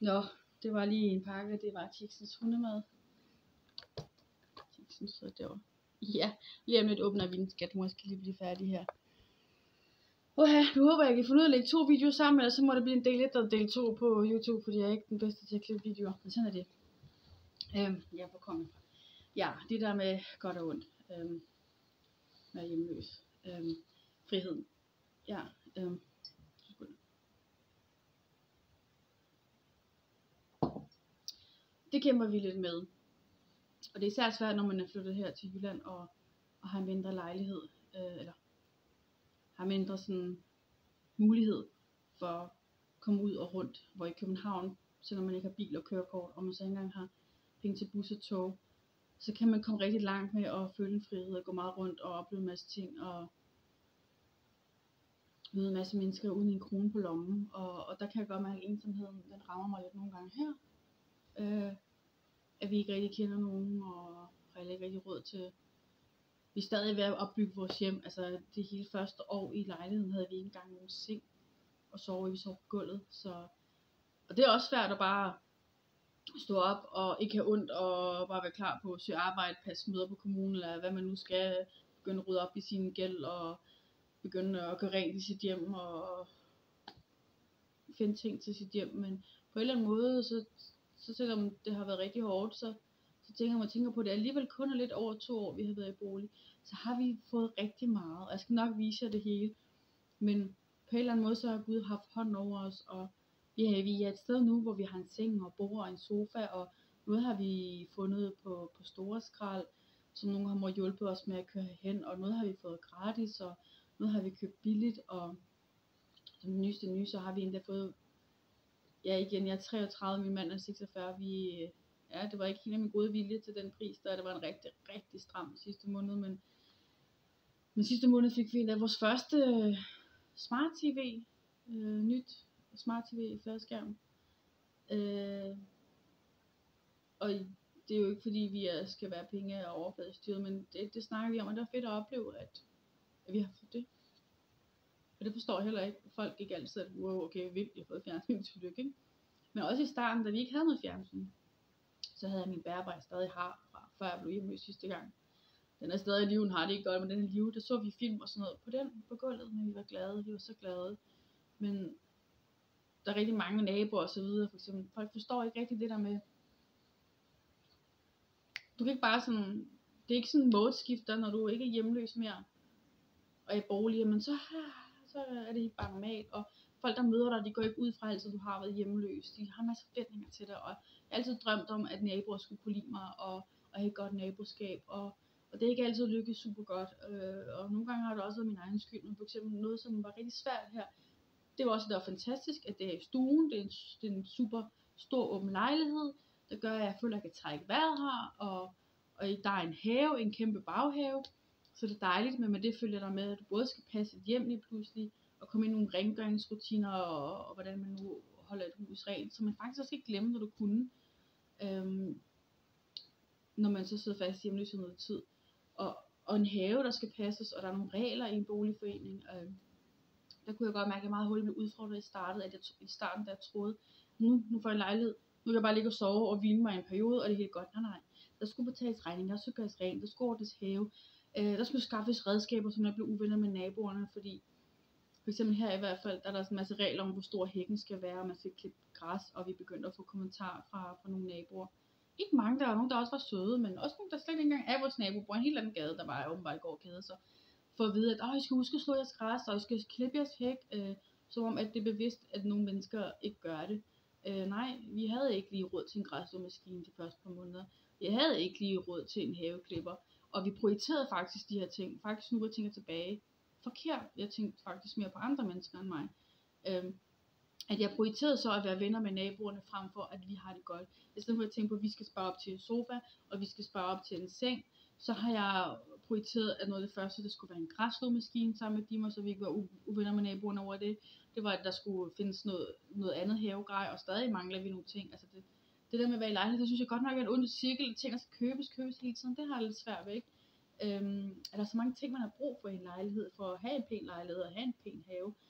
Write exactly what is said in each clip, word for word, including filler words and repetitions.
Nå, det var lige en pakke, det var Tixens hundemad. Tixen så derovre. Ja, lige om lidt åbner vi en skat, hun skal lige blive færdig her. Oha, nu håber jeg, at I kan finde ud af at lægge to videoer sammen, eller så må det blive en del et og del to på YouTube, fordi jeg er ikke den bedste til at klippe videoer, men sådan er det. Øhm, ja, hvor kom jeg fra? Ja, det der med godt og ondt. Øhm, være hjemløs. Øhm, friheden. Ja, øhm. Det kæmper vi lidt med. Og det er især svært, når man er flyttet her til Jylland og, og har en mindre lejlighed, øh, eller har mindre sådan mulighed for at komme ud og rundt. Hvor i København, selvom man ikke har bil og kørekort, og man så ikke engang har penge til bus og tog, så kan man komme rigtig langt med at føle en frihed og gå meget rundt og opleve en masse ting og møde en masse mennesker uden en krone på lommen. Og, og der kan jeg godt mærke, at ensomheden den rammer mig lidt nogle gange her. Øh, at vi ikke rigtig kender nogen, og har ikke rigtig råd til. Vi er stadig ved at opbygge vores hjem. Altså det hele første år i lejligheden havde vi ikke engang nogen seng og sove, vi sov på gulvet. Så, og det er også svært at bare stå op og ikke have ondt og bare være klar på at søge arbejde, passe møder på kommunen, eller hvad man nu skal, begynde at rydde op i sin gæld og begynde at gøre rent i sit hjem og finde ting til sit hjem. Men på en eller anden måde, så, så selvom det har været rigtig hårdt, så, så tænker man tænker på, at det alligevel kun er lidt over to år, vi har været i bolig, så har vi fået rigtig meget. Og jeg skal nok vise jer det hele. Men på en eller anden måde, så har Gud haft hånden over os, og ja, vi er et sted nu, hvor vi har en seng og bord og en sofa, og noget har vi fundet på, på store skrald, som nogen har måttet hjælpe os med at køre hen, og noget har vi fået gratis, og noget har vi købt billigt, og som det nyeste nye, så har vi endda fået, ja igen, jeg er treogtredive, min mand er seksogfyrre, vi, ja, det var ikke helt af min gode vilje til den pris, der det var en rigtig, rigtig stram sidste måned, men, men sidste måned fik vi endda vores første smart tv, øh, nyt smart tv fladskærm, øh, og det er jo ikke fordi vi er, skal være penge og overfladestyret, men det, det snakker vi om, og det er fedt at opleve, at, at vi har fået det. Og det forstår jeg heller ikke. Folk ikke altid, at wow, okay, vildt, jeg har fået fjernsyn til lykke, ikke? Men også i starten, da vi ikke havde noget fjernsyn, så havde jeg min bærbare stadig har, fra før jeg blev hjemløs sidste gang. Den er stadig i live, har det ikke godt, men den er i live. Der så vi film og sådan noget på den, på gulvet, men vi var glade, vi var så glade. Men der er rigtig mange naboer og så videre, for eksempel. Folk forstår ikke rigtig det der med, du kan ikke bare sådan, det er ikke sådan en modeskifter, når du ikke er hjemløs mere, og er i bolig, men så, så er det ikke bare normalt, og folk der møder dig, de går ikke ud fra altid, du har været hjemløs, de har masser af forventninger til dig, og jeg har altid drømt om, at naboer skulle kunne lide mig, og, og have et godt naboskab, og, og det er ikke altid lykkedes super godt, øh, og nogle gange har det også været min egen skyld, men for eksempel noget, som var rigtig svært her, det var også, det var fantastisk, at det er i stuen, det er en, det er en super stor åben lejlighed, der gør, at jeg føler, at jeg kan trække vejret her, og, og der er en have, en kæmpe baghave, så det er dejligt, men med det følger der med, at du både skal passe et hjem lige pludselig, og komme ind i nogle rengøringsrutiner, og, og hvordan man nu holder et hus rent, så man faktisk også skal glemme, når du kunne, øhm, når man så sidder fast hjemløs i noget tid, og, og en have, der skal passes, og der er nogle regler i en boligforening, øhm, der kunne jeg godt mærke, at jeg meget hurtigt blev udfordret i starten, at jeg i starten, da jeg troede, nu, nu får jeg en lejlighed, nu kan jeg bare ligge og sove og hvile mig i en periode, og det er helt godt. Nej, nej. Der skulle betales regninger, der skulle gøres rent, der skulle ordnes have, øh, der skulle skaffes redskaber, som jeg blev uvenner med naboerne, fordi for eksempel her i hvert fald, der er der en masse regler om, hvor stor hækken skal være, og man skal klippe græs, og vi begyndte at få kommentarer fra, fra nogle naboer. Ikke mange, der var nogen, der også var søde, men også nogle, der slet ikke engang er vores nabo, bor en helt anden gade, der var åbenbart i går kæde, så for at vide, at åh, I skal huske at slå jeres græs, og I skal klippe jeres hæk, øh, som om at det er bevidst, at nogle mennesker ikke gør det. Øh, nej, vi havde ikke lige råd til en græsslåmaskine de første par måneder. Jeg havde ikke lige råd til en haveklipper. Og vi prioriterede faktisk de her ting. Faktisk nu, hvor jeg tænker tilbage, forkert. Jeg tænkte faktisk mere på andre mennesker end mig. Øh, at jeg prioriterede så at være venner med naboerne, frem for at vi har det godt. I stedet for at tænke på, at vi skal spare op til en sofa, og vi skal spare op til en seng, så har jeg prioriteret, at noget af det første, det skulle være en græsslåmaskine sammen med Dimmer, så vi ikke var u- uvenner med naboerne over det. Det var, at der skulle findes noget, noget andet havegrej, og stadig mangler vi nogle ting. Altså det, det der med at være i lejlighed, det synes jeg godt nok er en ond cirkel. Ting, der skal købes, købes hele tiden, det har jeg lidt svært ved, ikke? Øhm, er der så mange ting, man har brug for i en lejlighed, for at have en pæn lejlighed og have en pæn have.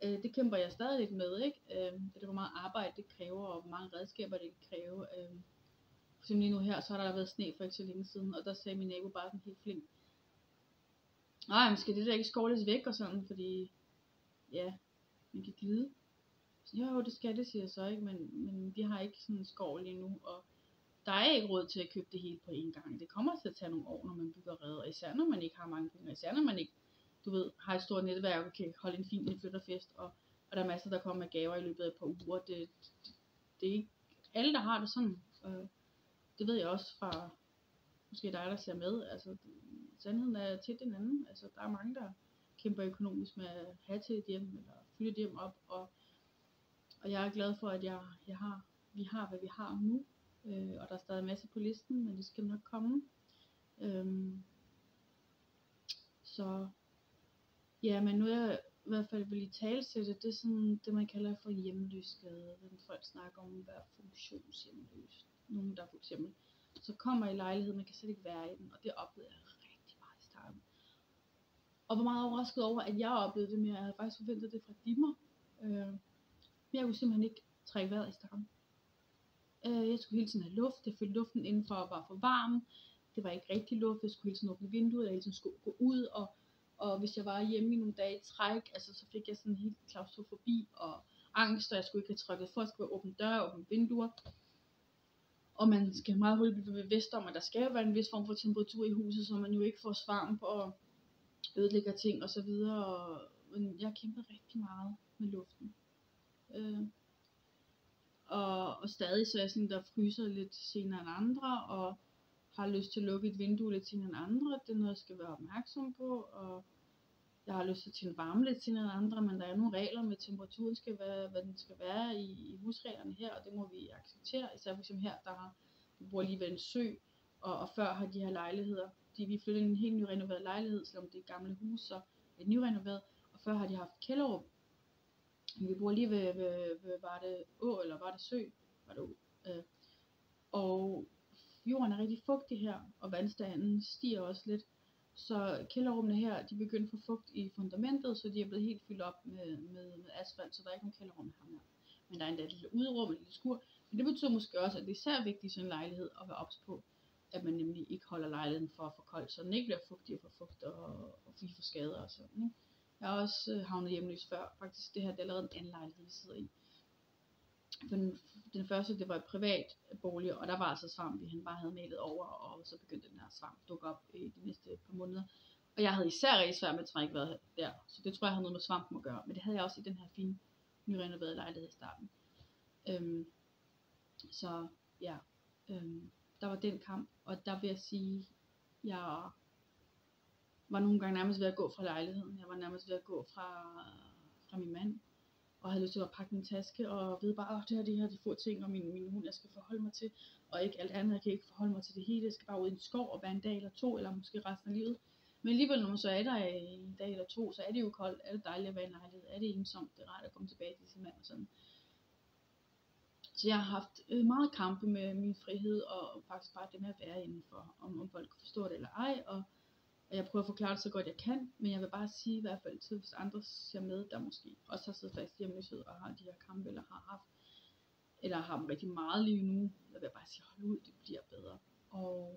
Øh, det kæmper jeg stadig lidt med, ikke? Øh, det er hvor meget arbejde det kræver, og hvor mange redskaber det kan kræve. Øh, for eksempel lige nu her, så har der været sne for ikke så længe siden, og der sagde min nabo bare sådan helt flink, nej, men skal det der ikke skovles væk og sådan, fordi ja, man kan glide. Så, jo, det skal det, siger jeg så, ikke? Men, men vi har ikke sådan en skov lige nu, og der er ikke råd til at købe det hele på én gang. Det kommer til at tage nogle år, når man bygger reder, især når man ikke har mange penge, især når man ikke, du ved, har et stort netværk og kan holde en fin indflytterfest, og, og der er masser, der kommer med gaver i løbet af et par uger. Det, det, det er ikke alle, der har det sådan. Øh, det ved jeg også fra, måske dig, der ser med. Altså, sandheden er tit den anden. Altså, der er mange, der kæmper økonomisk med at have til et hjem, eller fylde et hjem op, og, og jeg er glad for, at jeg, jeg har, vi har, hvad vi har nu. Øh, og der er stadig masser på listen, men det skal nok komme. Øhm, så ja, men nu er jeg i hvert fald vil i talsætte, det er sådan det man kalder for hjemløshed. Når folk snakker om at være funktionshjemløs. Nogen der for eksempel så kommer i lejlighed, man kan slet ikke være i den, og det oplevede jeg rigtig meget i starten. Og var meget overrasket over, at jeg oplevede det mere. Jeg havde faktisk forventet det fra Dimmer. Øh, men jeg kunne simpelthen ikke trække vejret i starten. Øh, jeg skulle hele tiden have luft. Jeg følte luften indenfor og var for varm. Det var ikke rigtig luft. Jeg skulle hele tiden åbne vinduet. Jeg hele tiden skulle gå ud. Og, og hvis jeg var hjemme i nogle dage i træk, altså, så fik jeg sådan helt klaustrofobi og angst, og jeg skulle ikke have trykket for. Jeg skulle åbne døre, åbne vinduer. Og man skal meget hurtigt blive bevidst om, at der skal være en vis form for temperatur i huset, så man jo ikke får svamp og ødelægger ting og så videre. Og, men jeg kæmpede rigtig meget med luften. Øh, og, og stadig så er jeg sådan, der fryser lidt senere end andre, og har lyst til at lukke et vindue lidt senere end andre. Det er noget, jeg skal være opmærksom på, og jeg har lyst til at tænde varme lidt senere end andre, men der er nogle regler med temperaturen, skal være, hvad den skal være i, i husreglerne her, og det må vi acceptere. Især for eksempel her, der har, vi bor lige ved en sø, og, og før har de her lejligheder, de vi flyttede i en helt nyrenoveret lejlighed, selvom det er et gamle hus, så er det nyrenoveret, og før har de haft kælderrum. Vi bor lige ved, ved, ved var det å, eller var det sø, var det å. Øh, og jorden er rigtig fugtig her, og vandstanden stiger også lidt. Så kælderrummene her, de begynder at få fugt i fundamentet, så de er blevet helt fyldt op med, med, med asfalt, så der er ikke nogen kælderrum her mere. Men der er endda et lille uderum, et lille skur. Men det betyder måske også, at det er især vigtigt i sådan en lejlighed at være ops på, at man nemlig ikke holder lejligheden for for koldt, så den ikke bliver fugtig og for fugt og, og for skader og sådan, ikke? Jeg har også øh, havnet hjemløs før. Faktisk det her, det er allerede en anden lejlighed, vi sidder i. Den, den første, det var et privat bolig, og der var altså svamp, vi han bare havde malet over, og så begyndte den her svamp at dukke op i de næste par måneder. Og jeg havde især rigtig svært med at trække vejret der, så det tror jeg havde noget med svampen at gøre. Men det havde jeg også i den her fine, nyrenoverede lejlighed i starten. Øhm, så ja, øhm, der var den kamp, og der vil jeg sige, jeg var nogle gange nærmest ved at gå fra lejligheden. Jeg var nærmest ved at gå fra, fra min mand, og havde lyst til at pakke min taske, og ved bare, at det her, det her, de få ting, og min, min hund, jeg skal forholde mig til, og ikke alt andet, jeg kan ikke forholde mig til det hele, jeg skal bare ud i en skov, og være en dag eller to, eller måske resten af livet. Men alligevel, når man så er der en dag eller to, så er det jo koldt, er det dejligt at være i en lejlighed, er det ensomt, det er rart at komme tilbage til sin mand og sådan. Så jeg har haft øh, meget kampe med min frihed, og faktisk bare det med at være indenfor, om, om folk kan forstå det eller ej, og Og jeg prøver at forklare det så godt jeg kan, men jeg vil bare sige i hvert fald til, hvis andre ser med, der måske også har siddet fast i hjemløshed og har de her kampe, eller har haft, eller har dem rigtig meget lige nu, så vil jeg bare sige, hold ud, det bliver bedre. Og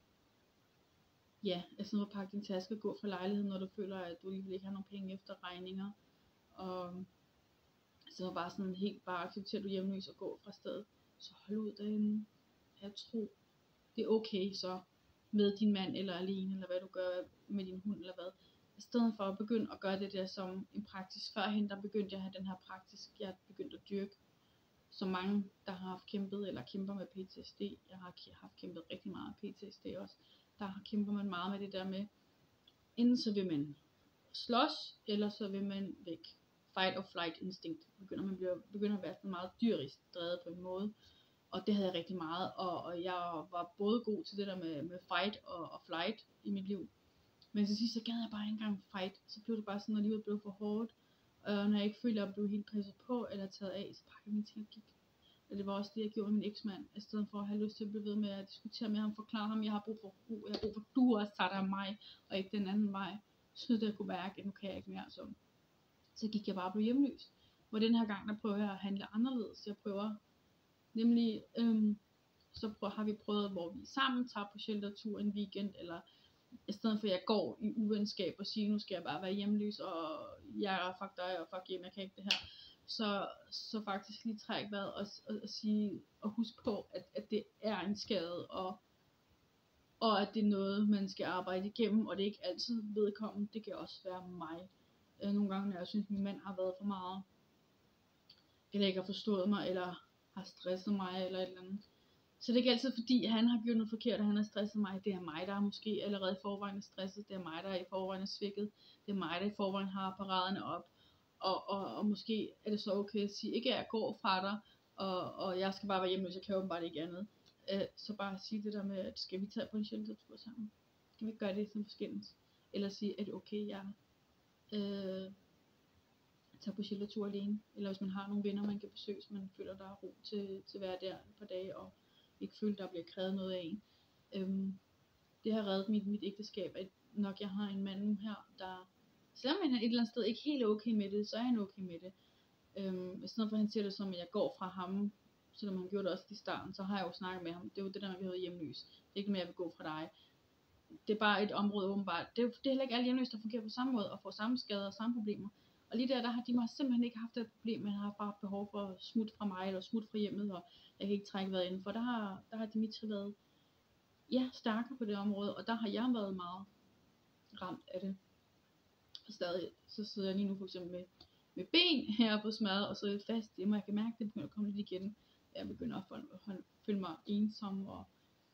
ja, altså noget at pakke din taske og gå fra lejligheden, når du føler, at du alligevel ikke har nogen penge efter regninger. Og så bare sådan helt bare acceptere, at du er hjemløs og gå fra stedet. Så hold ud derinde. Jeg tror, det er okay så, med din mand eller alene, eller hvad du gør med din hund, eller hvad. I stedet for at begynde at gøre det der som en praksis. Førhen, der begyndte jeg at have den her praksis, jeg begyndte at dyrke. Så mange, der har haft kæmpet, eller kæmper med P T S D, jeg har haft kæmpet rigtig meget med P T S D også, der har kæmper man meget med det der med, enten så vil man slås, eller så vil man væk. Fight or flight instinct. Begynder man bliver, begynder at være sådan meget dyrisk drevet på en måde. Og det havde jeg rigtig meget, og, og jeg var både god til det der med, med fight og, og flight i mit liv. Men til sidst så gad jeg bare ikke engang fight. Så blev det bare sådan, når livet blev for hårdt. Og når jeg ikke følte, at jeg blev helt presset på eller taget af, så pakkede jeg mine ting og gik. Og det var også det, jeg gjorde med min eksmand. I stedet for at have lyst til at blive ved med at diskutere med ham, forklare ham, jeg har brug for ro, jeg har brug for, du også tager dig af mig, og ikke den anden vej. Så det jeg kunne mærke, at nu kan jeg ikke mere. Så så gik jeg bare og blev hjemløs. Hvor den her gang, der prøver jeg at handle anderledes. Jeg prøver nemlig, øhm, så prøver, har vi prøvet, hvor vi sammen tager på sheltertur en weekend, eller i stedet for at jeg går i uvenskab og siger, nu skal jeg bare være hjemløs, og jeg er fuck dig, og fuck hjem, jeg kan ikke det her. Så, så faktisk lige trække vejret og, og, og sige, og huske på, at, at det er en skade, og, og at det er noget, man skal arbejde igennem, og det er ikke altid vedkommende, det kan også være mig. Nogle gange, når jeg synes, min mand har været for meget, eller ikke har forstået mig, eller har stresset mig, eller et eller andet. Så det er ikke altid fordi, han har gjort noget forkert, og han har stresset mig. Det er mig, der er måske allerede i forvejen er stresset. Det er mig, der er i forvejen er svækket. Det er mig, der i forvejen har paraderne op. Og, og, og måske er det så okay at sige, ikke at jeg går fra dig, og, og jeg skal bare være hjemme, så jeg kan åbenbart ikke andet. Øh, så bare sige det der med, at skal vi tage på en sheltertur sammen? Skal vi ikke gøre det sådan forskelligt? Eller sige, at okay, jeg øh, tager på sheltertur alene. Eller hvis man har nogle venner, man kan besøge, så man føler, der er ro til, til at være der et par dage, og ikke føle, der bliver krævet noget af en. Øhm, det har reddet mit, mit ægteskab, at nok jeg har en mand nu her, der, selvom han et eller andet sted ikke helt er okay med det, så er han okay med det. Øhm, I stedet for at han siger det som, at jeg går fra ham, selvom han gjorde det også i starten, så har jeg jo snakket med ham. Det er jo det der, når vi hedder hjemløs. Det er ikke mere, jeg vil gå fra dig. Det er bare et område åbenbart. Det er, det er heller ikke alle hjemløse, der fungerer på samme måde, og får samme skader og samme problemer. Og lige der, der har de mig simpelthen ikke haft det problem, men har bare behov for at smutte fra mig, eller smutte fra hjemmet, og jeg kan ikke trække vejret indenfor. Der har, der har Dimitri været, ja, stærkere på det område, og der har jeg været meget ramt af det. Og stadig, så sidder jeg lige nu for eksempel med, med ben her på smadret, og så er jeg fast hjemme, og jeg kan mærke, at det begynder at komme lidt igen. Jeg begynder at føle mig ensom, og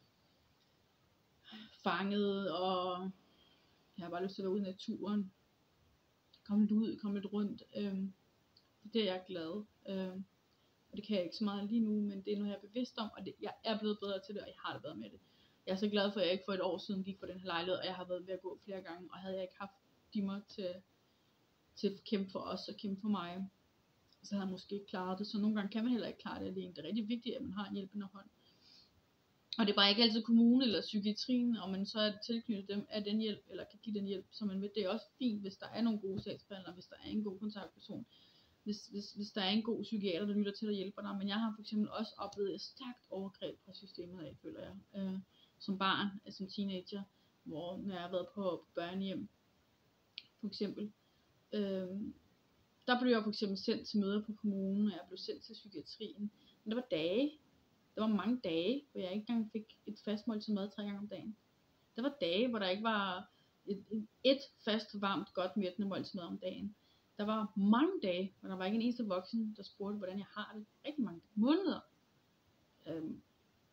fanget, og jeg har bare lyst til at være ude i naturen. Komme lidt ud, komme lidt rundt. Øhm, det er jeg glad. Øhm, og det kan jeg ikke så meget lige nu, men det er noget, jeg er bevidst om, og det, jeg er blevet bedre til det, og jeg har det bedre med det. Jeg er så glad for, at jeg ikke for et år siden gik på den her lejlighed, og jeg har været ved at gå flere gange, og havde jeg ikke haft de mig til, til at kæmpe for os og kæmpe for mig, så havde jeg måske ikke klaret det. Så nogle gange kan man heller ikke klare det alene. Det er rigtig vigtigt, at man har en hjælpende hånd. Og det er bare ikke altid kommunen eller psykiatrien, og man så er tilknyttet dem af den hjælp, eller kan give den hjælp, som man vil. Det er også fint, hvis der er nogle gode sagsbehandlere, hvis der er en god kontaktperson, hvis, hvis, hvis der er en god psykiater, der lytter til at hjælpe dig. Men jeg har for eksempel også oplevet et stærkt overgreb fra systemet af, føler jeg, øh, som barn, altså som teenager, hvor når jeg har været på, på børnehjem, for eksempel, øh, der blev jeg for eksempel sendt til møder på kommunen, og jeg blev sendt til psykiatrien. Men der var dage, der var mange dage, hvor jeg ikke engang fik et fast måltid mad tre gange om dagen. Der var dage, hvor der ikke var et, et, et fast, varmt, godt mættende måltid mad om dagen. Der var mange dage, hvor der var ikke en eneste voksen, der spurgte, hvordan jeg har det. Rigtig mange måneder. Øhm.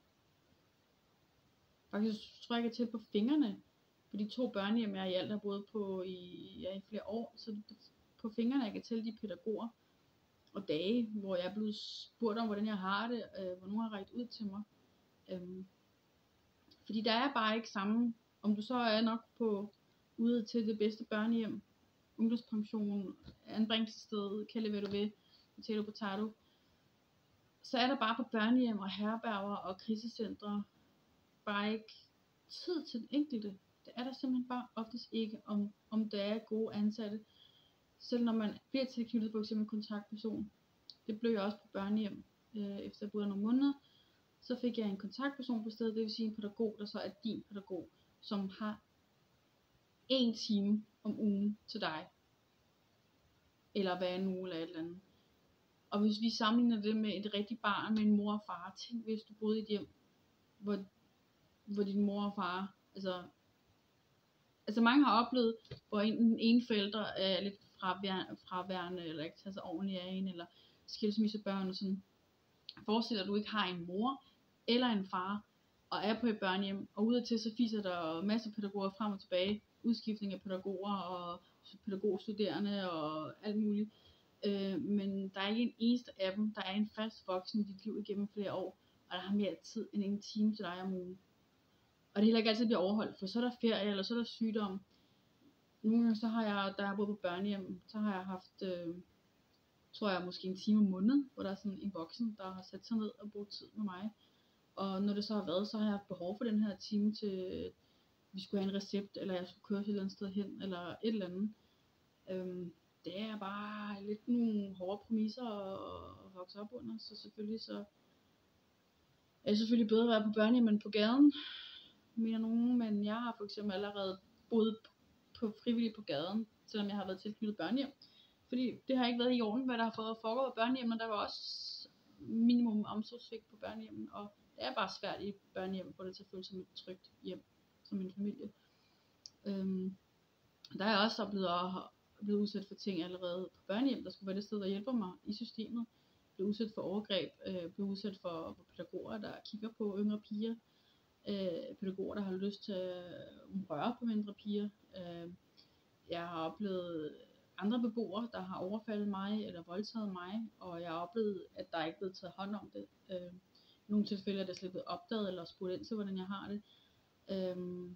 Faktisk tror jeg ikke, jeg tæt på fingrene på de to børnehjem, jeg i alt har boet på i, ja, i flere år. Så på fingrene, jeg kan tælle de pædagoger og dage, hvor jeg er blevet spurgt om, hvordan jeg har det, øh, hvor nogen har rækket ud til mig. Øhm. Fordi der er bare ikke samme, om du så er nok på ude til det bedste børnehjem, ungdomspension, anbringelsessted, kald det hvad du vil, potato potato, så er der bare på børnehjem og herberger og krisecentre bare ikke tid til den enkelte. Det er der simpelthen bare oftest ikke, om, om der er gode ansatte. Selv når man bliver tilknyttet på eksempel en kontaktperson. Det blev jeg også på børnehjem, øh, efter jeg boede nogle måneder. Så fik jeg en kontaktperson på stedet, det vil sige en pædagog, der så er din pædagog, som har en time om ugen til dig. Eller hver en uge eller et eller andet. Og hvis vi sammenligner det med et rigtigt barn med en mor og far, tænk hvis du boede i et hjem, hvor, hvor din mor og far, altså, altså mange har oplevet, hvor en, den ene forælder er lidt fraværende, fraværende eller ikke tager sig ordentligt af en, eller skilsmissebørn og sådan. Forestil dig, at du ikke har en mor eller en far, og er på et børnehjem, og udadtil så fiser der masser af pædagoger frem og tilbage, udskiftning af pædagoger og pædagogstuderende og alt muligt. Øh, men der er ikke en eneste af dem, der er en fast voksen i dit liv igennem flere år, og der har mere tid end en time til dig om ugen. Og det heller ikke altid bliver overholdt, for så er der ferie, eller så er der sygdom. Nogle gange så har jeg, da jeg boede på børnehjem, så har jeg haft, øh, tror jeg måske en time om måneden, hvor der er sådan en voksen, der har sat sig ned og brugt tid med mig. Og når det så har været, så har jeg haft behov for den her time til, vi skulle have en recept, eller jeg skulle køre til et eller andet sted hen, eller et eller andet. Øhm, det er bare lidt nogle hårde præmisser at, at vokse op under, så selvfølgelig så er det selvfølgelig bedre at være på børnehjem end på gaden, mener nogen, men jeg har for eksempel allerede boet på frivillig på gaden, selvom jeg har været tilknyttet børnehjem. Fordi det har ikke været i orden, hvad der har fået foregået på børnehjem, og der var også minimum omsorgssvigt på børnehjemmen, og det er bare svært i børnehjem, hvor det til at føle som et trygt hjem, som en familie. Øhm, der er jeg også oplevet at have blevet udsat for ting allerede på børnehjem, der skulle være det sted, der hjælper mig i systemet. Blev udsat for overgreb, øh, blev udsat for, for pædagoger, der kigger på yngre piger, øh, pædagoger, der har lyst til at røre på mindre piger. Øh, jeg har oplevet andre beboere, der har overfaldet mig eller voldtaget mig, og jeg har oplevet, at der ikke er blevet taget hånd om det. Øh, I nogle tilfælde er det slet blevet opdaget eller spurgt ind til, hvordan jeg har det. Øh,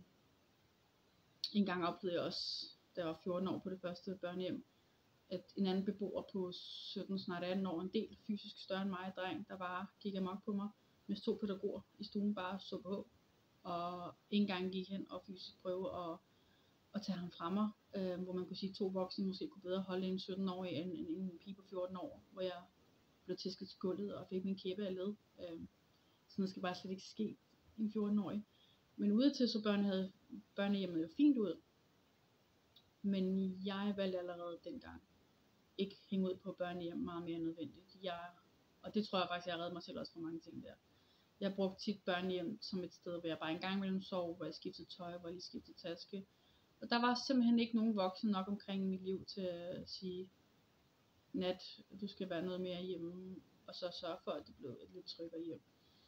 en gang oplevede jeg også, da jeg var fjorten år på det første børnehjem, at en anden beboer på sytten, snart atten år, en del fysisk større end mig, dreng, der bare gik amok på mig, med to pædagoger i stuen bare så på, og en gang gik hen og fysisk prøve at, at tage ham fra mig, øh, hvor man kunne sige, at to voksne måske kunne bedre holde en sytten-årig end, end en pige på fjorten år, hvor jeg blev tæsket til gulvet og fik min kæbe af led. Øh, sådan noget skal bare slet ikke ske en fjorten-årig. Men ude til så børn havde børnehjemmet jo fint ud, men jeg valgte allerede dengang ikke hænge ud på børnehjem meget mere nødvendigt. Jeg, og det tror jeg faktisk, jeg redde mig selv også for mange ting der. Jeg brugte tit børnehjem som et sted, hvor jeg bare en gang imellem sov, hvor jeg skiftede tøj, hvor jeg lige skiftede taske. Og der var simpelthen ikke nogen voksne nok omkring mit liv til at sige, Nat, du skal være noget mere hjemme, og så sørge for, at det blev et lidt tryggere hjem.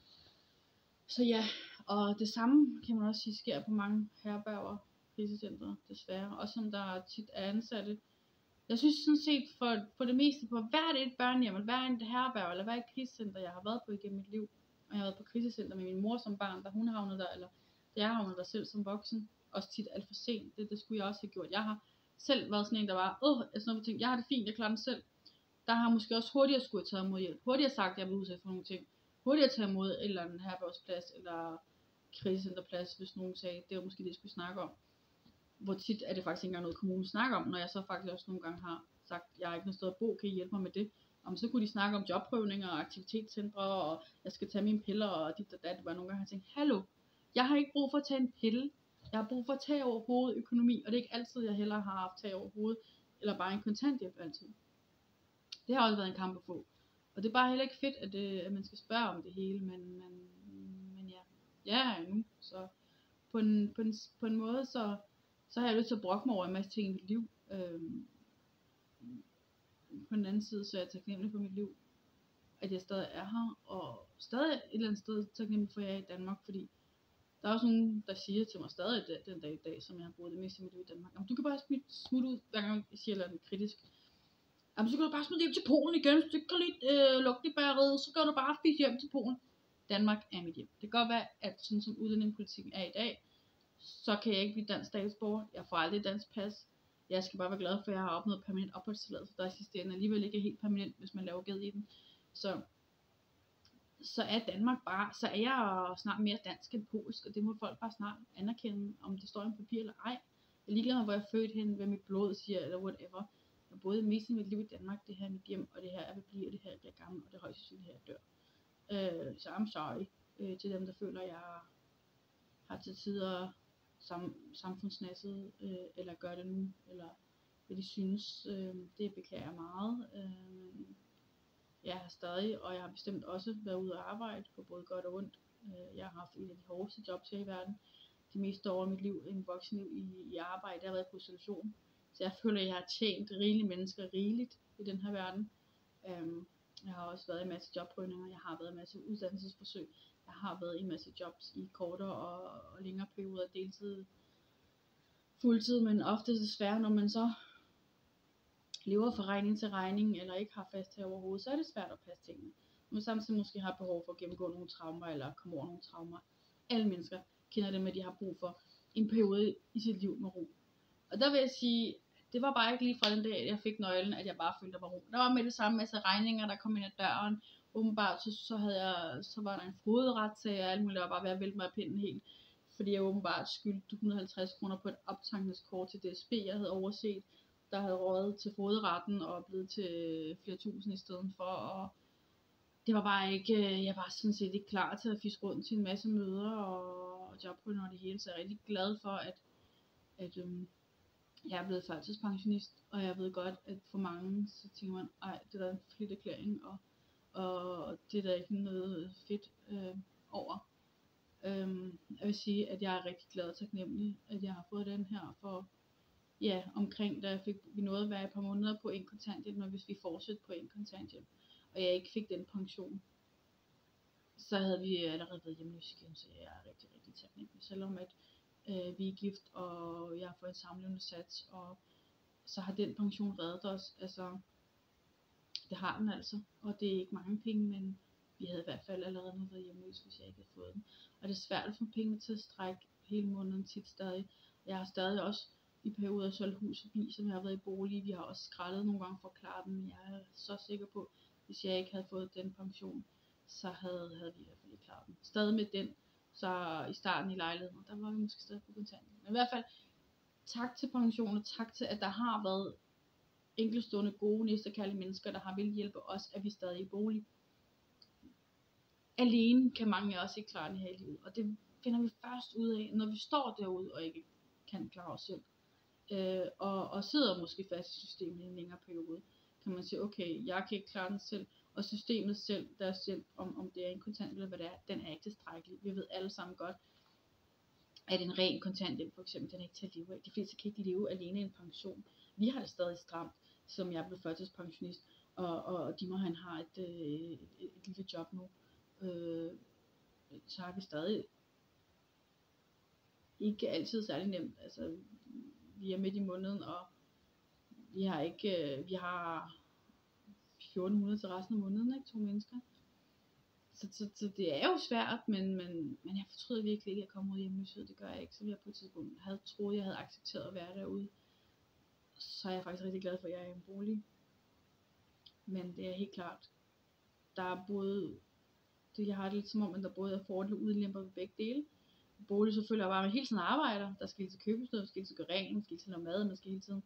Så ja, og det samme kan man også sige sker på mange herberger, krisecentre, desværre. Også som der tit er ansatte. Jeg synes sådan set for, for det meste på hvert et børnehjem, eller hver et herberg, eller hver et krisecenter, jeg har været på igennem mit liv. Og jeg har været på krisecenter med min mor som barn, da hun havnede der, eller da jeg havnede der selv som voksen. Også tit alt for sent, det, det skulle jeg også have gjort. Jeg har selv været sådan en, der var, åh, jeg, sådan noget, jeg har det fint, jeg klarer det selv. Der har måske også hurtigere skulle have taget imod hjælp. Hurtigere sagt, at jeg blev udsat for nogle ting. Hurtigere tage imod et eller andet herbergsplads, eller krisecenterplads, hvis nogen sagde, det var måske det, jeg skulle snakke om. Hvor tit er det faktisk ikke engang noget kommunen snakker om, når jeg så faktisk også nogle gange har sagt, jeg har ikke noget sted at bo, kan I hjælpe mig med det? Om så kunne de snakke om jobprøvninger og aktivitetscentre, og jeg skal tage mine piller og dit og dat, hvor jeg nogle gange har tænkt, hallo, jeg har ikke brug for at tage en pille, jeg har brug for at tage over hovedet økonomi, og det er ikke altid, jeg heller har haft tage over hovedet, eller bare en kontanthjælp altid. Det har også været en kamp at få, og det er bare heller ikke fedt, at, det, at man skal spørge om det hele, men, men, men ja, jeg er nu, så på en, på en, på en måde, så så har jeg lyst til at brokke mig over en masse ting i mit liv. Øhm, på den anden side, så er jeg taknemmelig for mit liv, at jeg stadig er her, og stadig et eller andet sted taknemmelig for, at jeg er i Danmark, fordi der er også nogen, der siger til mig stadig den dag i dag, som jeg har boet det meste af mit liv i Danmark, jamen, du kan bare smutte ud, hver gang jeg siger noget kritisk. Jamen, så kan du bare smutte hjem til Polen igen, hvis du ikke kan lide øh, lugte i bageriet, så kan du bare fise hjem til Polen. Danmark er mit hjem. Det kan godt være, at sådan som udlændingepolitikken er i dag, så kan jeg ikke blive dansk statsborger. Jeg får aldrig dansk pas. Jeg skal bare være glad for, at jeg har opnået permanent opholdstilladelse, der i sidste ende alligevel ikke er helt permanent, hvis man laver ged i den. Så, så er Danmark bare, så er jeg snart mere dansk end polsk, og det må folk bare snart anerkende, om det står i en papir eller ej. Jeg er ligeglad med, hvor jeg er født hen, hvad mit blod siger, eller whatever. Jeg har boet mest i mit liv i Danmark, det her er mit hjem, og det her er, hvad bliver, og det her jeg bliver gammel, og det er højst sandsynligt, her jeg dør. Øh, så I'm sorry øh, til dem, der føler, at jeg har til tider sam, samfundsnasset, øh, eller gør det nu, eller hvad de synes. Øh, det beklager jeg meget. Øh, jeg har stadig, og jeg har bestemt også været ude og arbejde på både godt og ondt. Øh, jeg har haft en af de hårdeste jobs her i verden. De meste år af mit liv, en voksenliv i, i arbejde, der har været i prostitution. Så jeg føler, at jeg har tjent rigelige mennesker rigeligt i den her verden. Øh, jeg har også været i en masse jobprøvninger, jeg har været i en masse uddannelsesforsøg. Jeg har været i en masse jobs i kortere og, og længere perioder, deltid, fuldtid, men ofte desværre, når man så lever fra regning til regning, eller ikke har fast her overhovedet, så er det svært at passe tingene. Man samtidig måske har behov for at gennemgå nogle traumer, eller komme over nogle traumer. Alle mennesker kender det med, at de har brug for en periode i sit liv med ro. Og der vil jeg sige, det var bare ikke lige fra den dag, jeg fik nøglen, at jeg bare følte, der var ro. Der var med det samme masse regninger, der kom ind ad døren. Åbenbart, så, så, havde jeg, så var der en fogedretssag, og alt muligt, der var bare ved at vælte mig af pinden helt. Fordi jeg åbenbart skyldte et hundrede og halvtreds kroner på et optankningskort til D S B, jeg havde overset. der havde røget til fogedretten og blevet til flere tusind i stedet for, og det var bare ikke, jeg var sådan set ikke klar til at fiske rundt til en masse møder og, og jobprøver og det hele, så jeg er rigtig glad for, at, at øhm, jeg er blevet førtidspensionist, og jeg ved godt, at for mange, så tænker man, ej, det er da en fedt erklæring, og, og det er der ikke noget fedt øh, over. Øhm, jeg vil sige, at jeg er rigtig glad og taknemmelig, at jeg har fået den her for, ja, omkring, da jeg fik, vi nåede at være et par måneder på en kontanthjælp, når hvis vi fortsætter på en kontanthjælp, og jeg ikke fik den pension, så havde vi allerede været hjemløse igen, så jeg er rigtig, rigtig taknemmelig, selvom at øh, vi er gift, og jeg har fået en samlevende sats, og så har den pension reddet os, altså, det har den altså, og det er ikke mange penge, men vi havde i hvert fald allerede været hjemløse, hvis jeg ikke havde fået den, og det er svært at få penge til at strække hele måneden tit stadig. Jeg har stadig også i perioder solgt hus og bil, som jeg har været i bolig, vi har også skrællet nogle gange for at klare den, men jeg er så sikker på, hvis jeg ikke havde fået den pension, så havde, havde vi i hvert fald ikke klaret den. Stadig med den, så i starten i lejligheden, der var vi måske stadig på kontanthjælp. Men i hvert fald, tak til pension, og tak til, at der har været enkeltstående gode næstekærlige mennesker, der har vil hjælpe os, at vi stadig er i bolig. Alene kan mange af os ikke klare det her i livet, og det finder vi først ud af, når vi står derude og ikke kan klare os selv. Øh, og, og sidder måske fast i systemet i en længere periode, kan man sige, okay, jeg kan ikke klare den selv, og systemet selv, deres hjælp, om, om det er en kontanthjælp eller hvad det er, den er ikke tilstrækkelig. Vi ved alle sammen godt, at en ren kontanthjælp for eksempel, den er ikke til at leve af. De fleste kan ikke leve alene en pension. Vi har det stadig stramt, som jeg blev førtidspensionist, og, og Dimmer han har et, øh, et, et, et lille job nu. Øh, så har vi stadig ikke altid særlig nemt. Altså, vi er midt i måneden, og vi har ikke, øh, vi har fjorten hundrede til resten af måneden, ikke? To mennesker. Så, så, så det er jo svært, men, men, men jeg fortryder virkelig ikke, at jeg kom ud hjemløshed. Det gør jeg ikke, så jeg på et tidspunkt havde troet, jeg havde accepteret at være derude. Så er jeg faktisk rigtig glad for, at jeg er i en bolig. Men det er helt klart, der er både, det jeg har det lidt som om, at der både er fordele og ulemper ved begge dele. Bolig selvfølgelig er bare, at man hele tiden arbejder. Der skal hele tiden købes noget, man skal hele tiden gøre rent, man skal hele tiden have mad, man skal hele tiden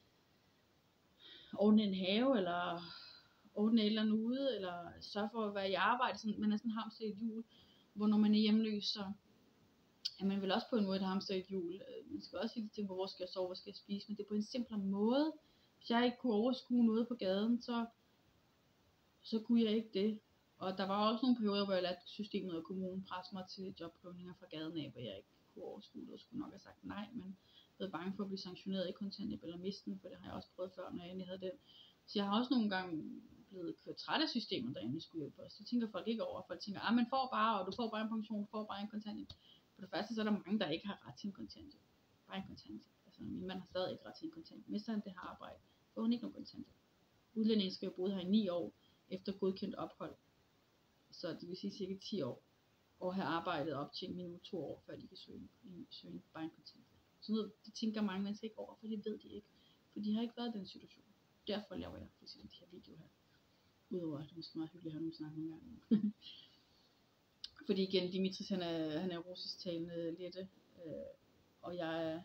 ordne en have, eller ordne et eller andet ude, eller sørge for at være i arbejde. Sådan, man er sådan hamster i et hjul, hvor når man er hjemløs, så er man vel også på en måde et hamster i et hjul. Man skal også hele tiden tænke på, hvor skal jeg sove, hvor skal jeg spise, men det er på en simplere måde. Hvis jeg ikke kunne overskue noget på gaden, så, så kunne jeg ikke det. Og der var også nogle perioder, hvor jeg lærte systemet og kommunen presse mig til jobprøvninger fra gaden af, hvor jeg ikke kunne overskue det, og skulle nok have sagt nej, men jeg var bange for at blive sanktioneret i kontanthjælp eller miste den, for det har jeg også prøvet før, når jeg endelig havde den. Så jeg har også nogle gange blevet kørt træt af systemet, der endelig skulle hjælpe os. Det tænker folk ikke over. Folk tænker, ah, man får bare, og du får bare en pension, du får bare en kontanthjælp. For det første, så er der mange, der ikke har ret til en kontanthjælp. Bare en kontanthjælp. Altså, min mand har stadig ikke ret til en kontanthjælp. Mister han det her arbejde, får han ikke nogen kontanthjælp. Udlændingen skal jo boet her i ni år, efter godkendt ophold. Så det vil sige cirka ti år. Og have arbejdet op til minimum to år, før de kan søge, søge bare en kontanthjælp. Så noget, det tænker mange mennesker ikke over, for det ved de ikke. For de har ikke været i den situation. Derfor laver jeg for eksempel de her videoer her. Udover at det er måske meget hyggeligt at høre nogen snakke nogle gange. Fordi igen, Dimitris han er, han er russisktalende lidt, øh, og jeg er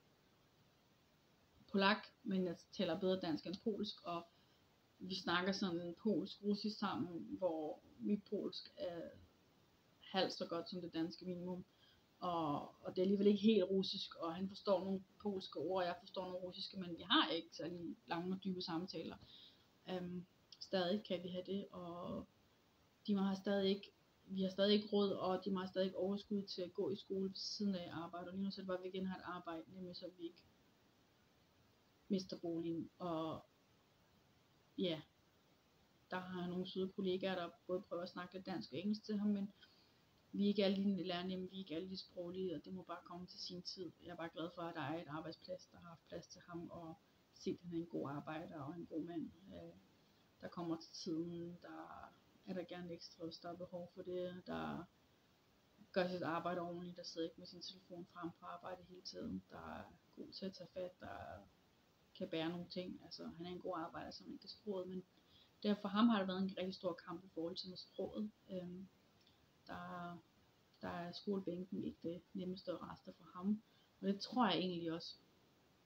polak, men jeg taler bedre dansk end polsk, og vi snakker sådan polsk-russisk sammen, hvor mit polsk er halvt så godt som det danske minimum. Og, og det er alligevel ikke helt russisk, og han forstår nogle polske ord, og jeg forstår nogle russiske, men vi har ikke særlig lange og dybe samtaler. Um, stadig kan vi have det, og de har stadig ikke, vi har stadig ikke råd, og de har stadig ikke overskud til at gå i skole ved siden af arbejde, og lige nu så bare vi igen har et arbejde, nemlig så vi ikke mister boligen, og ja, der har nogle søde kollegaer, der både prøver at snakke lidt dansk og engelsk til ham, men vi er ikke alle de lærerne, vi er ikke alle de sproglige, og det må bare komme til sin tid. Jeg er bare glad for, at der er et arbejdsplads, der har haft plads til ham, og set, at han er en god arbejder og en god mand. Der kommer til tiden, der er der gerne ekstra, hvis der er behov for det, der gør sit arbejde ordentligt, der sidder ikke med sin telefon frem på arbejde hele tiden, der er god til at tage fat, der kan bære nogle ting. Altså, han er en god arbejder, som ikke er sproget, men derfor for ham har det været en rigtig stor kamp i forhold til med sproget. Øhm, der, der er skolebænken ikke det nemmeste rester for ham, og det tror jeg egentlig også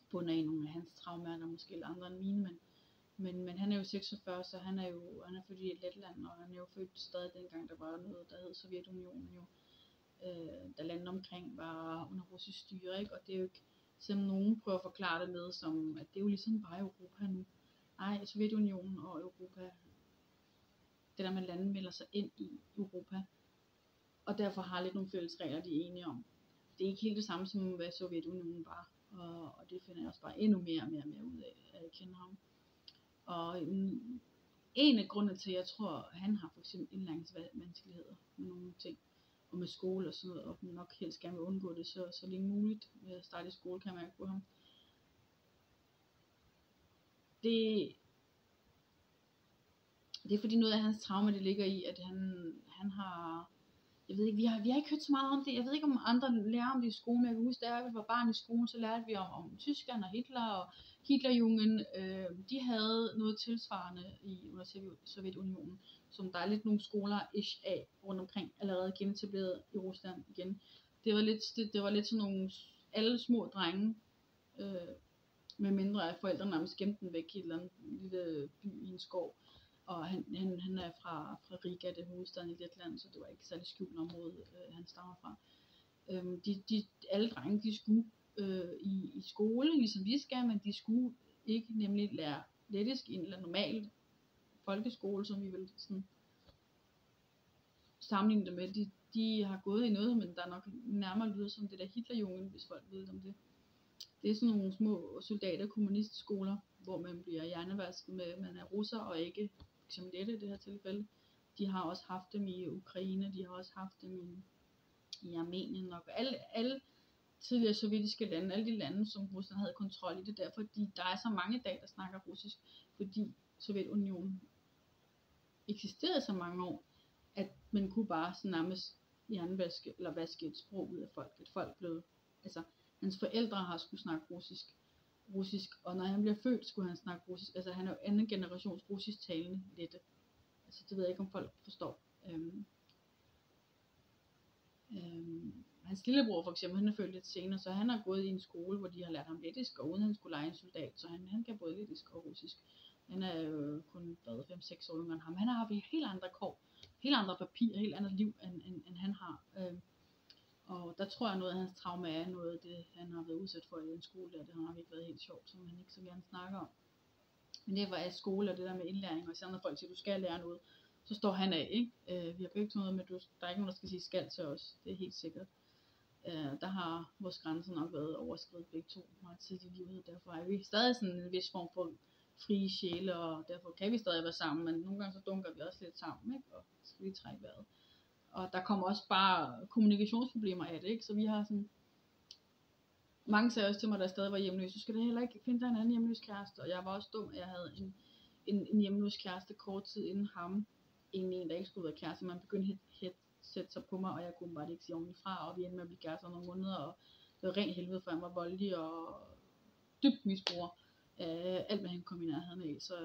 bunder i nogle af hans traumer, måske eller andre end mine, men, men, men han er jo seksogfyrre, så han er jo han er født i Letland, og han er jo født stadig dengang, der var noget, der hed Sovjetunionen jo, øh, da landet omkring var under russisk styre, ikke? Og det er jo ikke, selvom nogen prøver at forklare det med, som at det er jo ligesom bare Europa nu. Nej, Sovjetunionen og Europa, det der med landet melder sig ind i Europa, og derfor har lidt nogle fælles regler, de er enige om. Det er ikke helt det samme som, hvad Sovjetunionen var, og, og det finder jeg også bare endnu mere og mere, mere ud af, at jeg kender ham. Og en, en af grundene til, at jeg tror, at han har for eksempel indlæringsvanskeligheder med nogle ting, og med skole og sådan noget, og nok helst gerne vil undgå det så, så længe muligt med at starte i skole, kan man mærke på ham. Det, det er fordi noget af hans traume, det ligger i, at han, han har, jeg ved ikke, vi har, vi har ikke hørt så meget om det, jeg ved ikke om andre lærer om det i skolen, men jeg kan huske, da vi var barn i skolen, så lærte vi om, om Tyskland og Hitler og Hitlerjungen, øh, de havde noget tilsvarende i under Sovjetunionen, som der er lidt nogle skoler ish af rundt omkring, allerede genetableret i Rusland igen. Det var lidt, det, det var lidt sådan nogle, alle små drenge, øh, med mindre at forældrene nærmest gemte den væk i et eller andet lille by i en skov. Og han, han, han er fra, fra Riga, det er hovedstaden i Letland, så det var ikke særlig skjult område, øh, han stammer fra. Øhm, de, de, alle drenge, de skulle øh, i, i skole, ligesom vi skal, men de skulle ikke nemlig lære lettisk i en eller normal folkeskole, som vi vil sådan sammenligne det med. De, de har gået i noget, men der er nok nærmere lyder som det der Hitlerjungen, hvis folk ved om det. Det er sådan nogle små soldater- kommunistskoler, hvor man bliver hjernevasket med, man er russer og ikke som dette i det her tilfælde. De har også haft dem i Ukraine, de har også haft dem i, i Armenien nok. Alle, alle tidligere sovjetiske lande, alle de lande, som Rusland havde kontrol i, det er derfor, fordi der er så mange i dag, der snakker russisk, fordi Sovjetunionen eksisterede så mange år, at man kunne bare sådan nærmest hjernevaske, eller vaske et sprog ud af folk. Et folk blev, altså hans forældre har skulle snakke russisk, russisk, og når han bliver født, skulle han snakke russisk. Altså han er jo anden generations russisk talende lette. Altså det ved jeg ikke, om folk forstår. Øhm, øhm, hans lillebror for eksempel, han er født lidt senere, så han har gået i en skole, hvor de har lært ham lettisk, og uden han skulle lege en soldat, så han, han kan både lettisk og russisk. Han er jo kun fem seks år yngre end ham. Han har haft helt andre kår, helt andre papirer, helt andet liv, end, end, end han har. Øhm, Og der tror jeg noget af hans traume er noget af det, han har været udsat for i en skole, der det har nok ikke været helt sjovt, som han ikke så gerne snakker om. Men det var af skole og det der med indlæring, og især når folk siger, at du skal lære noget, så står han af, ikke? Øh, vi har begge noget med, at du, der er ikke nogen, der skal sige skal til os, det er helt sikkert. Øh, der har vores grænser nok været overskredet begge to meget tidligt i livet, derfor er vi stadig sådan en vis form for frie sjæle, og derfor kan vi stadig være sammen, men nogle gange så dunker vi også lidt sammen, ikke? Og så skal vi trække vejret. Og der kommer også bare kommunikationsproblemer af det, ikke? Så vi har sådan, mange sagde også til mig, der stadig var hjemløs, du skal da heller ikke finde dig en anden hjemløs kæreste, og jeg var også dum, at jeg havde en, en, en hjemløs kæreste kort tid inden ham, egentlig en, der ikke skulle være kæreste, man begyndte at sætte sig på mig, og jeg kunne bare ikke sige ordentligt fra, og vi endte med at blive kærester nogle måneder, og det var rent helvede, for han var voldelig og dybt misbruger, øh, alt hvad han kom i nærheden af, så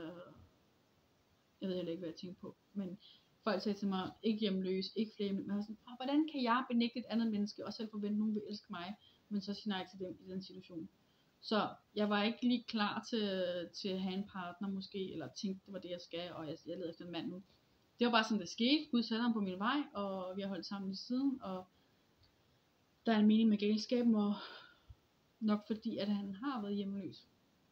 jeg ved heller ikke, hvad jeg tænkte på, men folk sagde til mig, ikke hjemløs, ikke flere, men jeg var sådan, hvordan kan jeg benægte et andet menneske, og selv forvente, at nogen vil elske mig, men så sige nej til dem i den situation. Så jeg var ikke lige klar til, til at have en partner måske, eller tænkte, det var det jeg skal, og jeg, jeg leder efter en mand nu. Det var bare sådan, det skete. Gud satte ham på min vej, og vi har holdt sammen i siden, og der er en mening med galskaben, og nok fordi, at han har været hjemløs,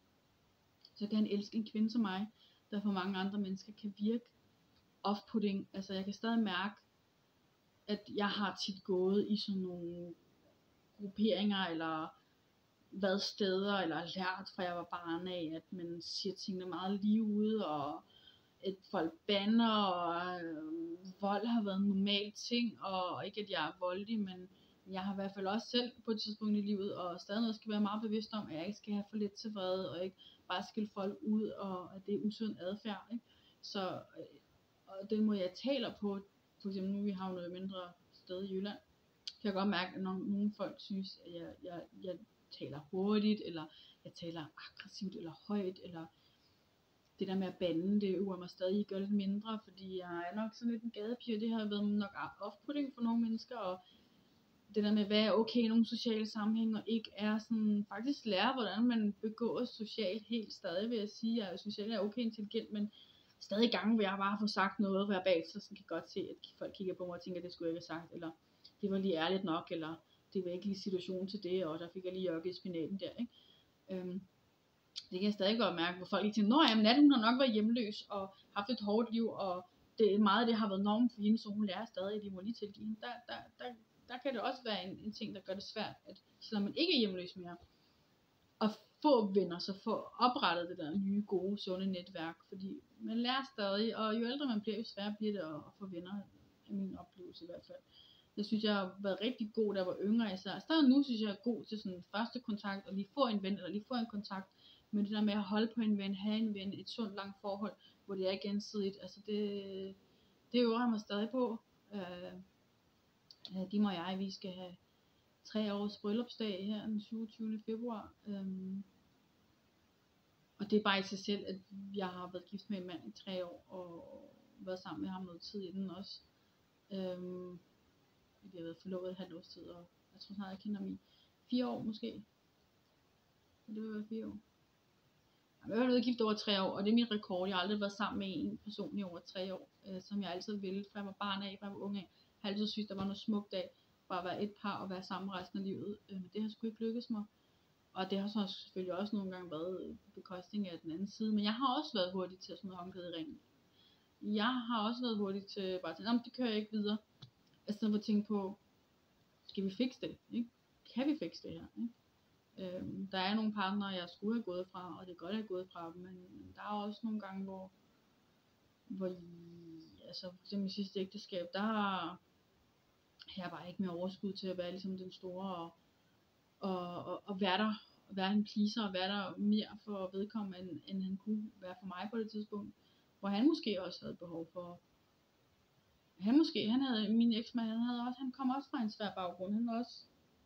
så kan han elske en kvinde som mig, der for mange andre mennesker kan virke off-putting. Altså jeg kan stadig mærke, at jeg har tit gået i sådan nogle grupperinger, eller været steder, eller lært fra jeg var barn af, at man siger tingene meget lige ude, og at folk bander, og øh, vold har været en normal ting, og ikke at jeg er voldelig, men jeg har i hvert fald også selv på et tidspunkt i livet, og stadig noget skal være meget bevidst om, at jeg ikke skal have for lidt til fred, og ikke bare skille folk ud, og at det er usund adfærd, ikke? Så øh, og den måde jeg taler på, for eksempel nu vi har noget mindre sted i Jylland, kan jeg godt mærke, at når nogle folk synes, at jeg, jeg, jeg taler hurtigt, eller jeg taler aggressivt, eller højt, eller det der med at bande, det øver mig stadig at gøre lidt mindre, fordi jeg er nok sådan lidt en gadepige, og det har været nok off-putting for nogle mennesker, og det der med, hvad er okay i nogle sociale sammenhænge, og ikke er sådan, faktisk lære, hvordan man begår socialt helt stadig, vil jeg sige, at socialt er okay intelligent, men stadig gange, hvor jeg bare får sagt noget verbalt, så kan jeg godt se, at folk kigger på mig og tænker, at det skulle jeg ikke have sagt, eller det var lige ærligt nok, eller det var ikke lige situationen til det, og der fik jeg lige jokket i spinaten der, ikke? Øhm, det kan jeg stadig godt mærke, hvor folk ikke tænker, nå jamen, Nat, hun har nok været hjemløs, og haft et hårdt liv, og det, meget af det har været normen for hende, så hun lærer stadig, at de må lige tilgive hende. Der, der, der, der kan det også være en, en ting, der gør det svært, at selvom man ikke er hjemløs mere, at få venner, så få oprettet det der nye, gode, sunde netværk, fordi man lærer stadig, og jo ældre man bliver, jo sværere bliver det at, at få venner, af min oplevelse i hvert fald. Jeg synes, jeg har været rigtig god, da jeg var yngre især. Stadig nu synes jeg, jeg er god til sådan første kontakt, og lige få en ven, eller lige få en kontakt, men det der med at holde på en ven, have en ven, et sundt langt forhold, hvor det er gensidigt, altså det, det øver jeg mig stadig på. Øh, de må jeg, vi skal have tre års bryllupsdag her den syvogtyvende februar. Øhm, og det er bare i sig selv, at jeg har været gift med en mand i tre år, og været sammen med ham noget tid i den også. Øhm, vi har været forlovet et halvt års tid, og jeg tror snart, jeg kender ham i fire år måske. Det vil være fire år. Jeg har været gift over tre år, og det er min rekord. Jeg har aldrig været sammen med en person i over tre år, øh, som jeg altid ville, fra jeg var barn af, fra jeg var ung af. Jeg har altid synes, der var noget smukt af, bare at være et par og være sammen resten af livet. Øh, men det har sgu ikke lykkes mig. Og det har så selvfølgelig også nogle gange været på bekostning af den anden side. Men jeg har også været hurtig til at smide håndklædet i ringen. Jeg har også været hurtig til bare at tænke, det kører jeg ikke videre. I stedet for at tænke på, skal vi fikse det? Ikke? Kan vi fikse det her? Ikke? Øhm, der er nogle partnere, jeg skulle have gået fra, og det er godt, at jeg er gået fra dem, men der er også nogle gange, hvor, hvor altså for eksempel i sidste ægteskab, der har jeg bare ikke mere overskud til at være ligesom den store, og, og, og, og være der, være en pleaser, og være der mere for vedkommende, end, end han kunne være for mig på det tidspunkt, hvor han måske også havde behov for, han måske, han havde, min eksmand, han havde også, han kom også fra en svær baggrund, han havde også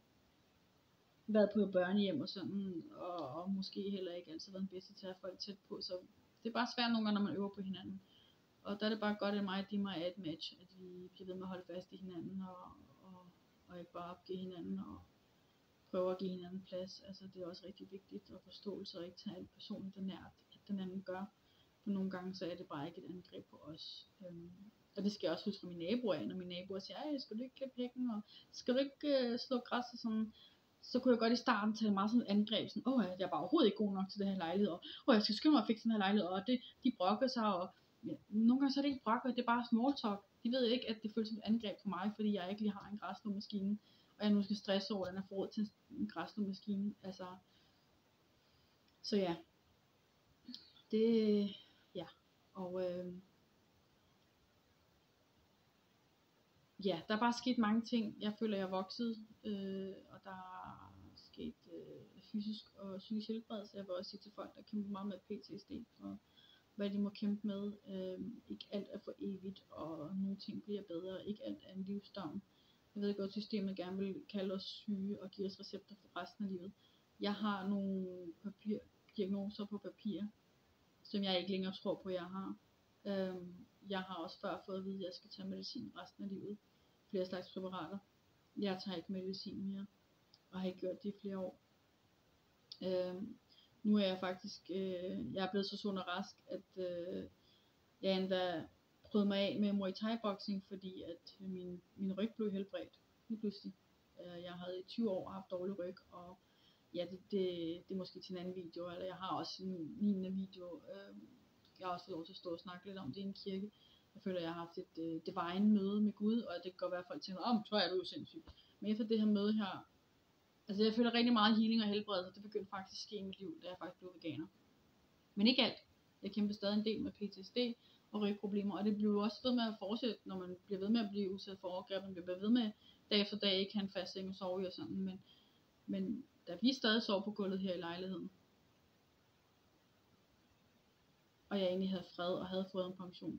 været på børnehjem og sådan, og, og måske heller ikke altid været den bedste til at have folk tæt på, så det er bare svært nogle gange, når man øver på hinanden, og der er det bare godt, at mig og de mig er et match, at vi bliver ved med at holde fast i hinanden, og, og, og ikke bare opgive hinanden, og prøve at give hinanden plads, altså det er også rigtig vigtigt, og forståelse, og ikke tage alt personligt det nært, at den anden gør, for nogle gange, så er det bare ikke et angreb på os, øhm, og det skal jeg også huske fra mine naboer af, når mine naboer siger, ej, skal du ikke klippe hækken, og skal du ikke uh, slå græs, og sådan, så kunne jeg godt i starten tage meget sådan et angreb, sådan, åh, jeg er bare overhovedet ikke god nok til den her lejlighed, og åh, jeg skal skynde mig at fikse den her lejlighed, og det, de brokker sig, og ja, nogle gange så er det ikke brokker, det er bare small talk. De ved ikke, at det føles som et angreb for mig, fordi jeg ikke lige har en græsslåmaskine, og jeg nu skal stresse over, at den er forråd til en græsslåmaskine, altså, så ja, det, ja, og øh, ja, der er bare sket mange ting. Jeg føler, jeg er vokset, øh, og der er sket øh, fysisk og psykisk helbredelse. Jeg vil også sige til folk, der kæmper meget med P T S D, og hvad de må kæmpe med. Øh, ikke alt er for evigt, og nogle ting bliver bedre. Ikke alt er en livsdom. Jeg ved godt, at systemet gerne vil kalde os syge og give os recepter for resten af livet. Jeg har nogle papir, diagnoser på papir, som jeg ikke længere tror på, jeg har. Øh, jeg har også før fået at vide, at jeg skal tage medicin resten af livet. Flere slags præparater. Jeg tager ikke medicin mere, og har ikke gjort det i flere år. Øh, nu er jeg faktisk, øh, jeg er blevet så sund og rask, at øh, jeg endda prøvede mig af med Muay Thai boxing, fordi at min, min ryg blev helbredt lige pludselig. Øh, jeg havde i tyve år haft dårlig ryg, og ja, det, det, det er måske til en anden video, eller jeg har også en lignende video. Øh, jeg har også fået lov til at stå og snakke lidt om det i en kirke. Jeg føler, at jeg har haft et øh, divine møde med Gud, og det kan godt være, at folk tænker, åh, oh, tror jeg, du er jo sindssyg. Men efter det her møde her, altså jeg føler rigtig meget healing og helbredelse, det begyndte faktisk at ske i mit liv, da jeg faktisk blev veganer. Men ikke alt. Jeg kæmper stadig en del med P T S D og rygproblemer, og det bliver også ved med at fortsætte, når man bliver ved med at blive udsat for overgreb, man bliver ved med dag efter dag ikke have en fast seng og sove i og sådan, men, men da vi stadig sov på gulvet her i lejligheden, og jeg egentlig havde fred og havde fået en pension,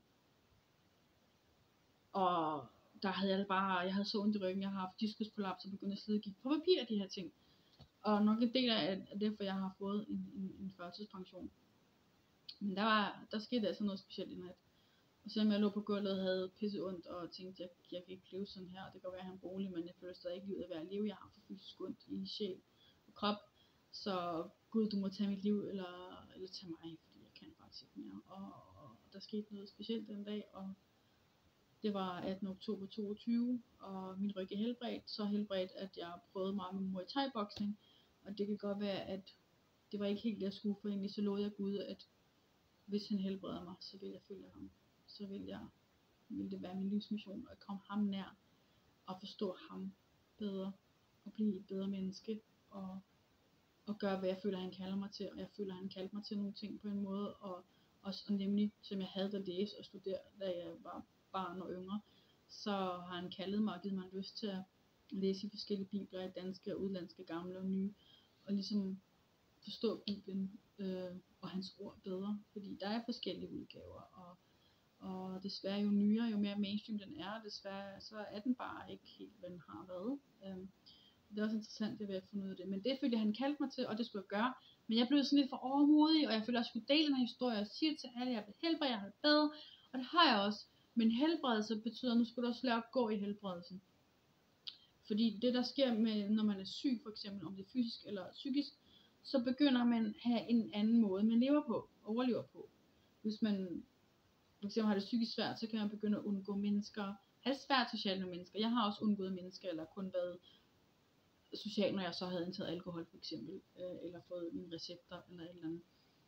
og der havde jeg det bare, jeg havde så ondt i ryggen, jeg har haft diskusprolaps og begyndte at slide og gik på papir de her ting. Og nok en del af det, for jeg har fået en, en, en førtidspension. Men der var, der skete altså noget specielt i nat. Og selvom jeg lå på gulvet og havde pisse ondt og tænkte, jeg, jeg kan ikke leve sådan her, det kan være, at han er bolig, men jeg føler stadig ikke livet at være at leve. Jeg har for fysisk ondt i sjæl og krop, så Gud, du må tage mit liv, eller, eller tage mig, fordi jeg kan faktisk ikke mere. Og, og der skete noget specielt den dag, og det var attende oktober toogtyve, og min ryg er helbredt, så helbredt, at jeg prøvede meget med Muay Thai boksning, og det kan godt være, at det var ikke helt det, jeg skulle, for egentlig så lovede jeg Gud, at hvis han helbreder mig, så vil jeg følge ham. Så vil, jeg, vil det være min livsmission at komme ham nær og forstå ham bedre og blive et bedre menneske og, og gøre, hvad jeg føler, han kalder mig til. Og jeg føler, han kaldte mig til nogle ting på en måde, og også og nemlig, som jeg havde at læse og studere, da jeg var barn og yngre, så har han kaldet mig og givet mig en lyst til at læse i forskellige bibler, i danske og udlandske, gamle og nye, og ligesom forstå Bibelen øh, og hans ord bedre, fordi der er forskellige udgaver, og, og desværre jo nyere, jo mere mainstream den er, desværre så er den bare ikke helt, hvad den har været. Øh, det er også interessant, det ved at finde ud af det, men det følte han kaldte mig til, og det skulle jeg gøre, men jeg blev sådan lidt for overmodig, og jeg følte, at jeg skulle dele den her historie, og sige til alle, at jeg blev helbredt, jeg har det bedre, og det har jeg også, men helbredelse betyder, at nu skal du også lære at gå i helbredelsen. Fordi det der sker med, når man er syg, for eksempel om det er fysisk eller psykisk, så begynder man at have en anden måde, man lever på, overlever på. Hvis man for eksempel har det psykisk svært, så kan man begynde at undgå mennesker, have det svært socialt med mennesker. Jeg har også undgået mennesker, eller kun været social, når jeg så havde indtaget alkohol for eksempel, eller fået mine recepter, eller et eller andet.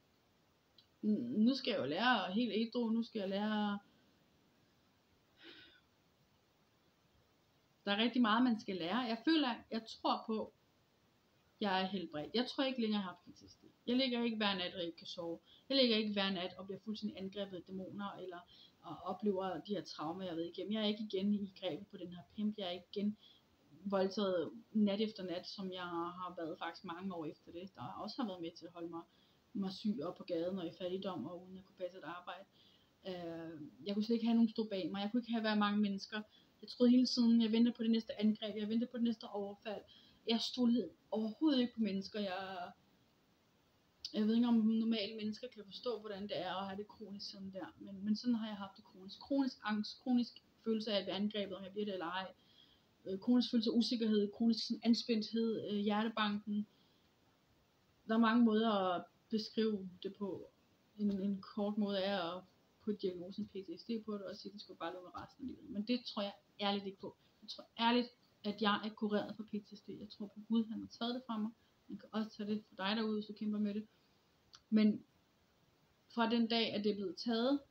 Nu skal jeg jo lære helt ædru, nu skal jeg lære. Der er rigtig meget, man skal lære. Jeg føler, jeg tror på, jeg er helbredt. Jeg tror ikke længere, jeg har P T S D. Jeg ligger ikke hver nat og ikke kan sove. Jeg ligger ikke hver nat og bliver fuldstændig angrebet af dæmoner, eller og oplever de her traumer, jeg ved igennem. Jeg er ikke igen i grebet på den her pimp. Jeg er ikke igen voldtaget nat efter nat, som jeg har været faktisk mange år efter det. Der også har været med til at holde mig, mig syg op på gaden og i fattigdom, og uden at kunne passe et arbejde. Jeg kunne slet ikke have nogen stå bag mig. Jeg kunne ikke have været mange mennesker. Jeg troede hele tiden, jeg ventede på det næste angreb, jeg ventede på det næste overfald. Jeg stolede overhovedet ikke på mennesker. Jeg, jeg ved ikke, om normale mennesker kan forstå, hvordan det er at have det kronisk sådan der. Men, men sådan har jeg haft det kronisk. Kronisk angst, kronisk følelse af at blive angrebet, om jeg bliver det eller ej. Kronisk følelse af usikkerhed, kronisk sådan anspændthed, hjertebanken. Der er mange måder at beskrive det på. En, en kort måde er at putte diagnosen P T S D på det, og sige, at det skal bare lukke resten af livet. Men det tror jeg ærligt ikke på. Jeg tror ærligt, at jeg er kureret for P T S D. Jeg tror på Gud, han har taget det fra mig. Han kan også tage det for dig derude, hvis du kæmper med det. Men fra den dag, at det er blevet taget,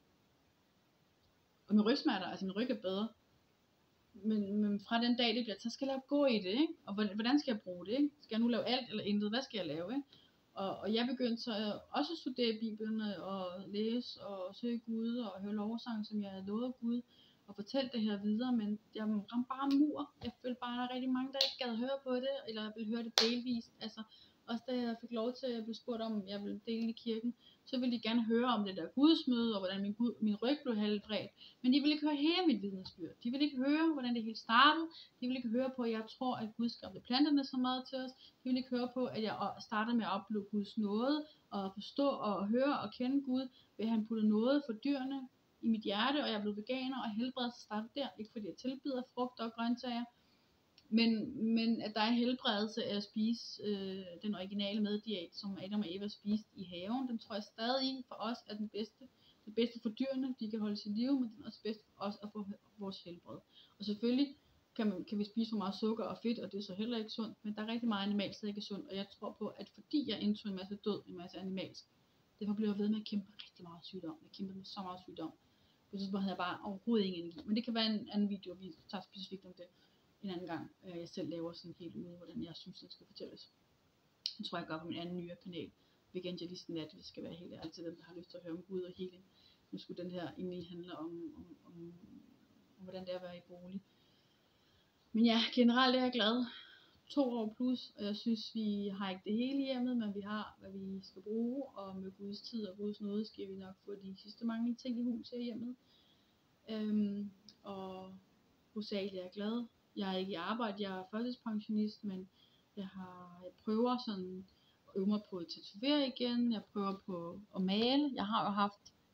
og min rygsmerter, altså min ryg er bedre, men, men fra den dag, det bliver taget, så skal jeg lade gå i det, ikke? Og hvordan skal jeg bruge det, ikke? Skal jeg nu lave alt eller intet? Hvad skal jeg lave, ikke? Og, og jeg begyndte så også at studere Bibelen og læse og søge Gud og høre lovsang, som jeg havde lovet Gud, og fortælle det her videre, men jeg ramte bare en mur. Jeg følte bare, at der er rigtig mange, der ikke gad høre på det, eller jeg ville høre det delvist. Altså, også da jeg fik lov til, at jeg blev spurgt om, jeg ville dele i kirken, så ville de gerne høre om det der gudsmøde, og hvordan min, Gud, min ryg blev helbredt. Men de ville ikke høre hele mit vidnesbyrd. De ville ikke høre, hvordan det hele startede. De ville ikke høre på, at jeg tror, at Gud skabte planterne så meget til os. De ville ikke høre på, at jeg startede med at opleve Guds nåde, og forstå og høre og kende Gud, ved at han puttede nåde for dyrene i mit hjerte, og jeg blev veganer, og helbredelse startede der. Ikke fordi jeg tilbyder frugter og grøntsager, men, men at der er helbredelse af at spise øh, den originale maddiæt, som Adam og Eva spiste i haven. Den tror jeg stadig for os er den bedste. Det bedste for dyrene, de kan holde sig i live, men den er også bedst for os at få vores helbred. Og selvfølgelig kan, man, kan vi spise for meget sukker og fedt, og det er så heller ikke sundt, men der er rigtig meget animalsk, der ikke er sundt, og jeg tror på, at fordi jeg indtog en masse død, en masse animalsk, derfor bliver jeg ved med at kæmpe rigtig meget sygdom. Jeg kæmper med så meget sygdom. På et tidspunkt havde jeg bare overhovedet ingen energi. Men det kan være en anden video, vi tager specifikt om det en anden gang. Jeg selv laver sådan helt ude, hvordan jeg synes, det skal fortælles. Det tror jeg gør på min anden nye kanal, Veganjalisten Nat, det skal være helt ærligt til dem, der har lyst til at høre om Gud og healing. Nu skulle den her egentlig handle om, om, om, om hvordan det er at være i bolig. Men ja, generelt er jeg glad. To år plus, og jeg synes, vi har ikke det hele i hjemmet, men vi har, hvad vi skal bruge, og med Guds tid og Guds nåde skal vi nok få de sidste mange ting i hus her i hjemmet. Øhm, og hovedsageligt er jeg glad. Jeg er ikke i arbejde, jeg er førtidspensionist, men jeg, har, jeg prøver sådan at øve mig på at tatovere igen, jeg prøver på at male. Jeg har jo haft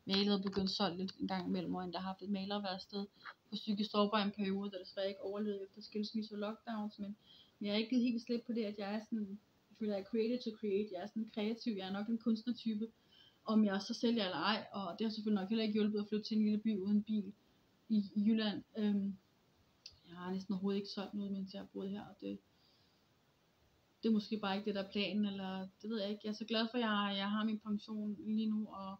malet og begyndt solgt lidt en gang imellem, og endda haft et malerværsted på psykisk sårbar en periode, der desværre ikke overlevede efter skilsmisse og lockdowns, men jeg har ikke givet helt slip på det, at jeg er sådan, jeg føler, jeg er creative to create, jeg er sådan kreativ, jeg er nok en kunstnertype, om jeg så sælger eller ej, og det har selvfølgelig nok heller ikke hjulpet at flytte til en lille by uden bil i, i Jylland. Øhm, jeg har næsten overhovedet ikke solgt noget, mens jeg har boet her, og det, det er måske bare ikke det, der er planen, eller det ved jeg ikke. Jeg er så glad for, at jeg, jeg har min pension lige nu, og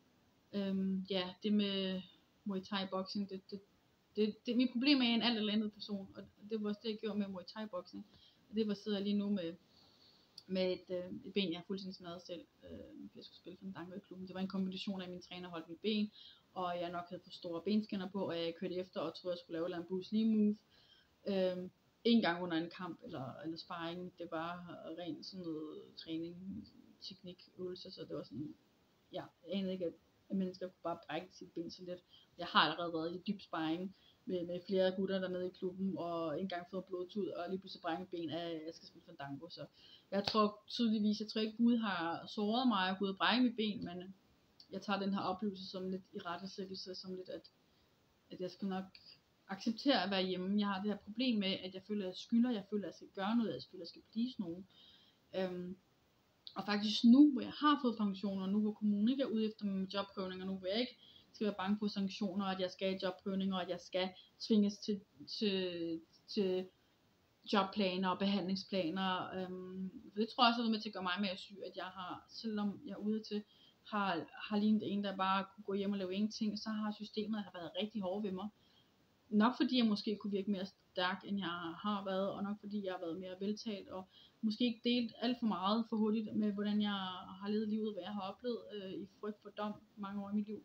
øhm, ja, det med Muay Thai boxing, det, det, det, det, mit problem er en alt eller andet person, og det var også det, jeg gjorde med Muay Thai boxing, og det var sidder jeg lige nu med, med et, øh, et ben, jeg har fuldstændig smadret selv, øh, jeg skulle spille Fandango i klubben. Det var en kombination af, at min træner holdt mit ben, og jeg nok havde for store benskinner på, og jeg kørte efter og troede, jeg skulle lave en Bruce Lee move. Øh, en gang under en kamp eller, eller sparring, det var rent sådan noget træning, teknik, øvelse, så det var sådan, ja, jeg anede ikke, at, at mennesker kunne bare brække sit ben så let. Jeg har allerede været i dyb sparring med, med flere gutter dernede i klubben, og en gang fået blodtud, og lige pludselig brække mit ben af, at jeg skal spille Fandango, så jeg tror tydeligvis, jeg tror ikke Gud har såret mig, og Gud har brækket mit ben, men jeg tager den her oplevelse som lidt i rettesættelse, som lidt, at, at jeg skal nok acceptere at være hjemme. Jeg har det her problem med, at jeg føler, at jeg skylder, jeg føler, at jeg skal gøre noget, jeg føler, at jeg skal please nogen. Øhm, og faktisk nu, hvor jeg har fået pension, og nu hvor kommunen ikke er ude efter min jobprøvning, og nu hvor jeg ikke skal være bange for sanktioner, at jeg skal i jobprøvning, og at jeg skal tvinges til, til, til jobplaner og behandlingsplaner. Øhm, for det tror jeg også er med til at gøre mig mere syg, at jeg har, selvom jeg er ude til, har, har lignet en, der bare kunne gå hjem og lave ingenting, så har systemet har været rigtig hårdt ved mig. Nok fordi jeg måske kunne virke mere stærk, end jeg har været, og nok fordi jeg har været mere veltalt, og måske ikke delt alt for meget for hurtigt med, hvordan jeg har levet livet, hvad jeg har oplevet øh, i frygt for dom mange år i mit liv.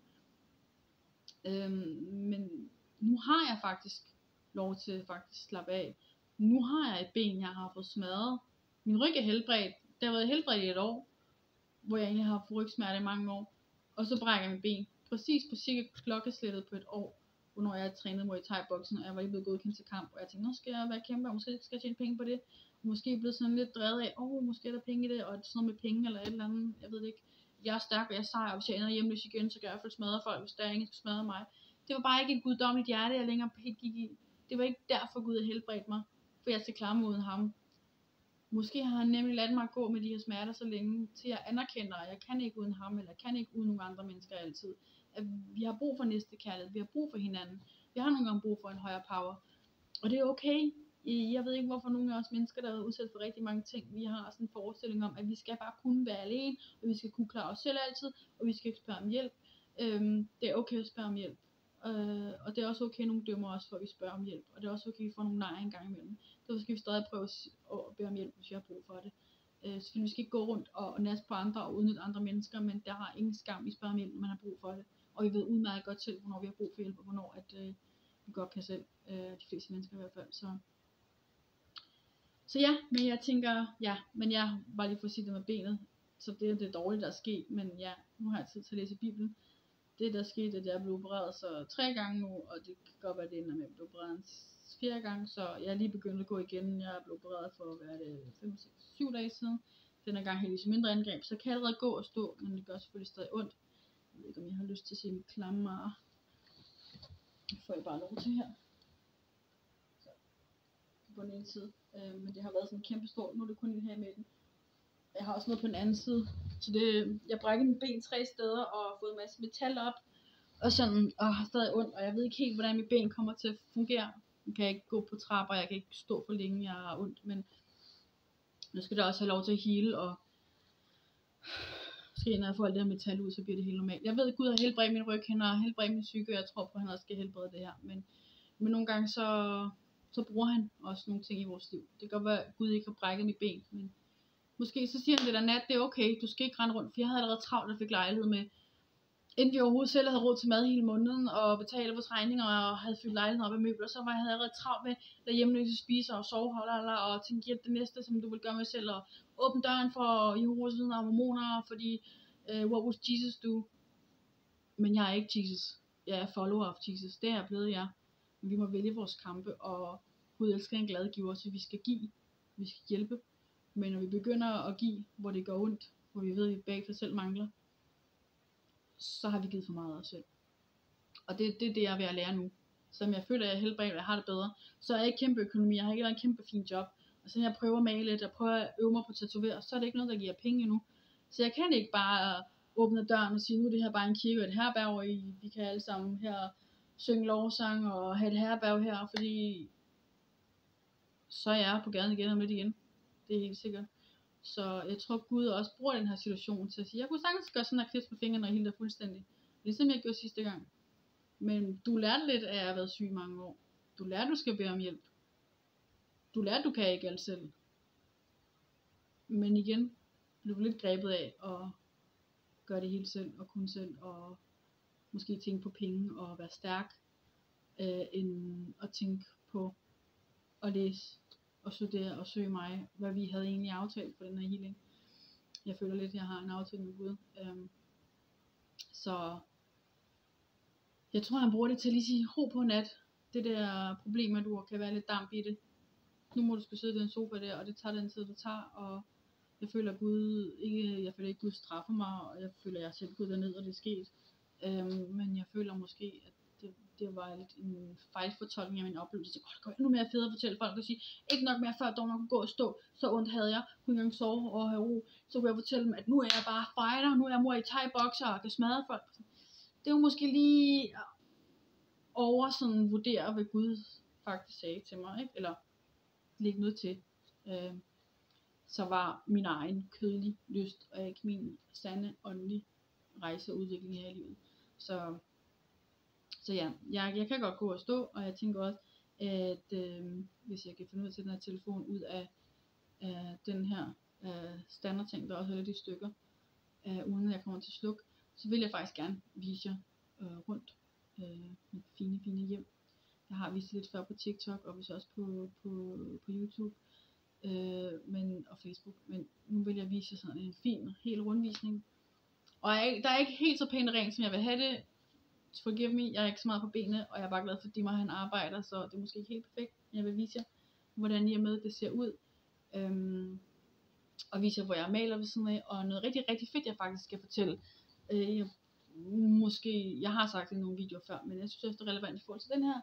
Øhm, men nu har jeg faktisk lov til at faktisk slappe af. Nu har jeg et ben, jeg har fået smadret. Min ryg er helbredt. Det har været helbredt i et år, hvor jeg egentlig har haft rygsmerte i mange år. Og så brækker jeg mit ben. Præcis på cirka klokkeslættet på et år, hvornår jeg trænede Muay Thai boxing, og jeg var lige blevet godkendt til kamp. Og jeg tænkte, nu skal jeg være kæmpe, og måske skal jeg tjene penge på det. Og måske blevet sådan lidt drevet af, åh, oh, måske er der penge i det, og sådan noget med penge eller et eller andet. Jeg ved det ikke. Jeg er stærk, og jeg er sej, og hvis jeg ender hjemløs igen, så kan jeg i hvert fald smadre folk, hvis der er ingen, der skal smadre mig. Det var bare ikke et guddommeligt hjerte, jeg længere helt gik i. Det var ikke derfor Gud havde helbredt mig, for jeg skal klare mig uden ham. Måske har han nemlig ladt mig gå med de her smerter så længe, til jeg anerkender, at jeg kan ikke uden ham, eller jeg kan ikke uden nogle andre mennesker altid. At vi har brug for næstekærlighed, vi har brug for hinanden. Vi har nogle gange brug for en højere power. Og det er okay. Jeg ved ikke, hvorfor nogle af os mennesker, der er udsat for rigtig mange ting, vi har sådan en forestilling om, at vi skal bare kunne være alene, og vi skal kunne klare os selv altid, og vi skal ikke spørge om hjælp. Øhm, det er okay at spørge om hjælp. Øh, og det er også okay, at nogen dømmer os, for at vi spørger om hjælp. Og det er også okay, at vi får nogle nej en gang imellem. Så skal vi stadig prøve at bede om hjælp, hvis vi har brug for det. Øh, selvfølgelig vi skal ikke gå rundt og, og nasse på andre og udnytte andre mennesker, men der har ingen skam i spørge om hjælp, når man har brug for det. Og vi ved udmærket godt selv, hvornår vi har brug for hjælp, og hvornår at, øh, vi godt kan selv. Øh, de fleste mennesker i hvert fald. Så, så ja, men jeg tænker, ja, men jeg var lige for at sige det med benet. Så det er det dårlige, der er sket, men ja, nu har jeg tid til at læse Bibelen. Det der skete, at jeg blev opereret så tre gange nu, og det kan godt være, det ender med at blive opereret fire gange, så jeg er lige begyndt at gå igen. Jeg er blevet opereret for, hvad er det, fem, seks, syv dage siden. Den her gang heldigvis mindre angreb, så kan jeg allerede gå og stå, men det gør selvfølgelig stadig ondt. Jeg ved ikke, om jeg har lyst til at se mit klamme. Det får jeg bare lov til her. Så, på den ene side. Øh, men det har været sådan kæmpe stort, nu er det kun her med den. Jeg har også noget på den anden side. Så det, jeg brækkede mit ben tre steder og har fået en masse metal op. Og sådan, og har stadig ondt. Og jeg ved ikke helt, hvordan mit ben kommer til at fungere. Jeg kan ikke gå på trapper, jeg kan ikke stå for længe, jeg har ondt. Men nu skal det også have lov til at hele. Og måske når jeg får alt det her metal ud, så bliver det helt normalt. Jeg ved, at Gud har helbredt min ryg, han har helbredt min psyke, og jeg tror på, at han også skal helbrede det her. Men, men nogle gange så, så bruger han også nogle ting i vores liv. Det kan godt være, at Gud ikke har brækket mit ben, men måske så siger han det der nat, det er okay, du skal ikke rende rundt, for jeg havde allerede travlt, og fik lejlighed med, inden vi overhovedet selv havde råd til mad hele måneden, og betale vores regninger, og havde fyldt lejligheden op af møbler, så var jeg allerede travlt med, at lade hjemløse spise og sove, og tænke, hjælp det næste, som du vil gøre med selv, og åbne døren for Jehovas vidner og mormoner, fordi, uh, what would Jesus do? Men jeg er ikke Jesus, jeg er follower of Jesus, det er jeg blevet, ja. Men vi må vælge vores kampe, og Gud elsker en glad giver, så vi skal give, vi skal hjælpe. Men når vi begynder at give, hvor det går ondt, hvor vi ved, at vi bagefter selv mangler, så har vi givet for meget af os selv. Og det, det er det, jeg er ved at lære nu. Som jeg føler, at jeg er helbredt, og jeg har det bedre. Så er jeg ikke kæmpe økonomi, jeg har ikke en kæmpe fin job. Og så jeg prøver at male lidt, og prøver at øve mig på at tatovere, så er det ikke noget, der giver penge endnu. Så jeg kan ikke bare åbne døren og sige, nu er det her bare en kirke og et herberg, og vi kan alle sammen her synge lovsang og have et herberg her, fordi så er jeg på gaden igen og midt igen. Det er helt sikkert. Så jeg tror, Gud også bruger den her situation til at sige, jeg kunne sagtens gøre sådan her knips på fingrene og hele dig fuldstændig. Ligesom jeg gjorde sidste gang. Men du lærte lidt af at have været syg i mange år. Du lærte, du skal bede om hjælp. Du lærte, du kan ikke alt selv. Men igen, du er lidt grebet af at gøre det hele selv og kun selv. Og måske tænke på penge og være stærk. Øh, end at tænke på at læse og studere og søge mig. Hvad vi havde egentlig aftalt for den her healing. Jeg føler lidt, at jeg har en aftale med Gud. Øh, så... Jeg tror, han bruger det til at lige sige, ro på nat. Det der problem med, at du kan være lidt damp i det. Nu må du skulle sidde i den sofa der, og det tager den tid, det tager. Og jeg føler, at Gud ikke, jeg føler ikke, Gud straffer mig, og jeg føler, at jeg selv Gud derned, og det er sket. Øhm, men jeg føler måske, at det, det var lidt en fejlfortolkning af min oplevelse. Så det går endnu mere fedt at fortælle folk, og sige, ikke nok mere før dog nok kunne gå og stå, så ondt havde jeg, kunne ikke engang sove og have ro. Så kunne jeg fortælle dem, at nu er jeg bare fighter, nu er jeg mor i thai-bokser og kan smadre folk. Det er jo måske lige over sådan vurdere, hvad Gud faktisk sagde til mig, ikke? Eller lægge noget til. Øh, så var min egen kødelig lyst, og ikke min sande åndelige rejse og udvikling her i livet. Så, så ja, jeg, jeg kan godt gå og stå, og jeg tænker også, at øh, hvis jeg kan finde ud af at sætte den her telefon ud af, af den her øh, standardting, der også er lidt i stykker, øh, uden at jeg kommer til at slukke, så vil jeg faktisk gerne vise jer øh, rundt øh, mit fine, fine hjem. Jeg har vist lidt før på TikTok, og vist også på, på, på YouTube øh, men, og Facebook. Men nu vil jeg vise jer sådan en fin, hel rundvisning. Og jeg, der er ikke helt så pænt rent, som jeg vil have det. Forgive me, jeg er ikke så meget på benene, og jeg er bare glad for, at Dimmer han arbejder, så det er måske ikke helt perfekt. Men jeg vil vise jer, hvordan hjemmet det ser ud. Øhm, og vise jer, hvor jeg maler ved siden af. Og noget rigtig, rigtig fedt, jeg faktisk skal fortælle. Øh, jeg, måske, jeg har sagt det i nogle videoer før, men jeg synes også, det er relevant i forhold til den her.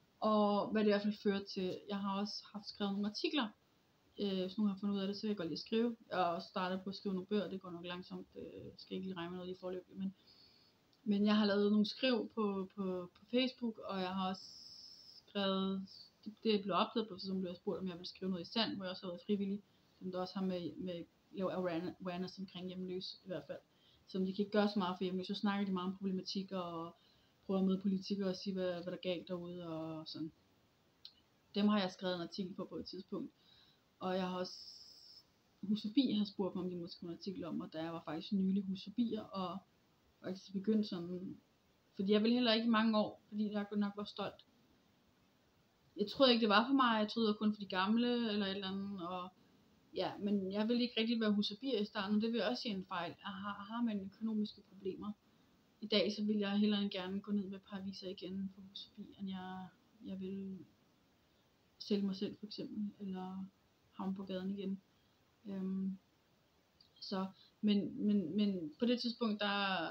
Og hvad det i hvert fald fører til. Jeg har også haft skrevet nogle artikler. Øh, hvis nogen har fundet ud af det, så vil jeg godt lige skrive. Jeg har også startet på at skrive nogle bøger. Det går nok langsomt. Jeg skal ikke lige regne med noget lige forløbig. Men, men jeg har lavet nogle skriv på, på, på Facebook. Og jeg har også skrevet. Det, det blev opdaget på, så blev jeg spurgt, om jeg ville skrive noget i sand. Hvor jeg også har været frivillig. Som der også har med, med lave awareness omkring hjemløs i hvert fald. Som de kan ikke gøre så meget for hjemløs. Så snakker de meget om problematikker og prøver at møde politikere og sige, hvad, hvad der er galt derude og sådan. Dem har jeg skrevet en artikel på på et tidspunkt. Og jeg har også Hus Forbi har spurgt mig, om de måtte skrive en artikel om, og der var faktisk nylig Hus Forbier, og faktisk begyndt sådan, fordi jeg ville heller ikke i mange år, fordi jeg nok var stolt. Jeg troede ikke, det var for mig, jeg troede, det var kun for de gamle, eller et eller andet, og ja, men jeg ville ikke rigtig være Hus Forbier i starten, og det vil også sige en fejl. Jeg har, har man økonomiske problemer. I dag så vil jeg hellere end gerne gå ned med et par aviser igen på Hus Forbi, end jeg, jeg vil sælge mig selv for eksempel, eller havne på gaden igen. Øhm, så, men, men, men på det tidspunkt, der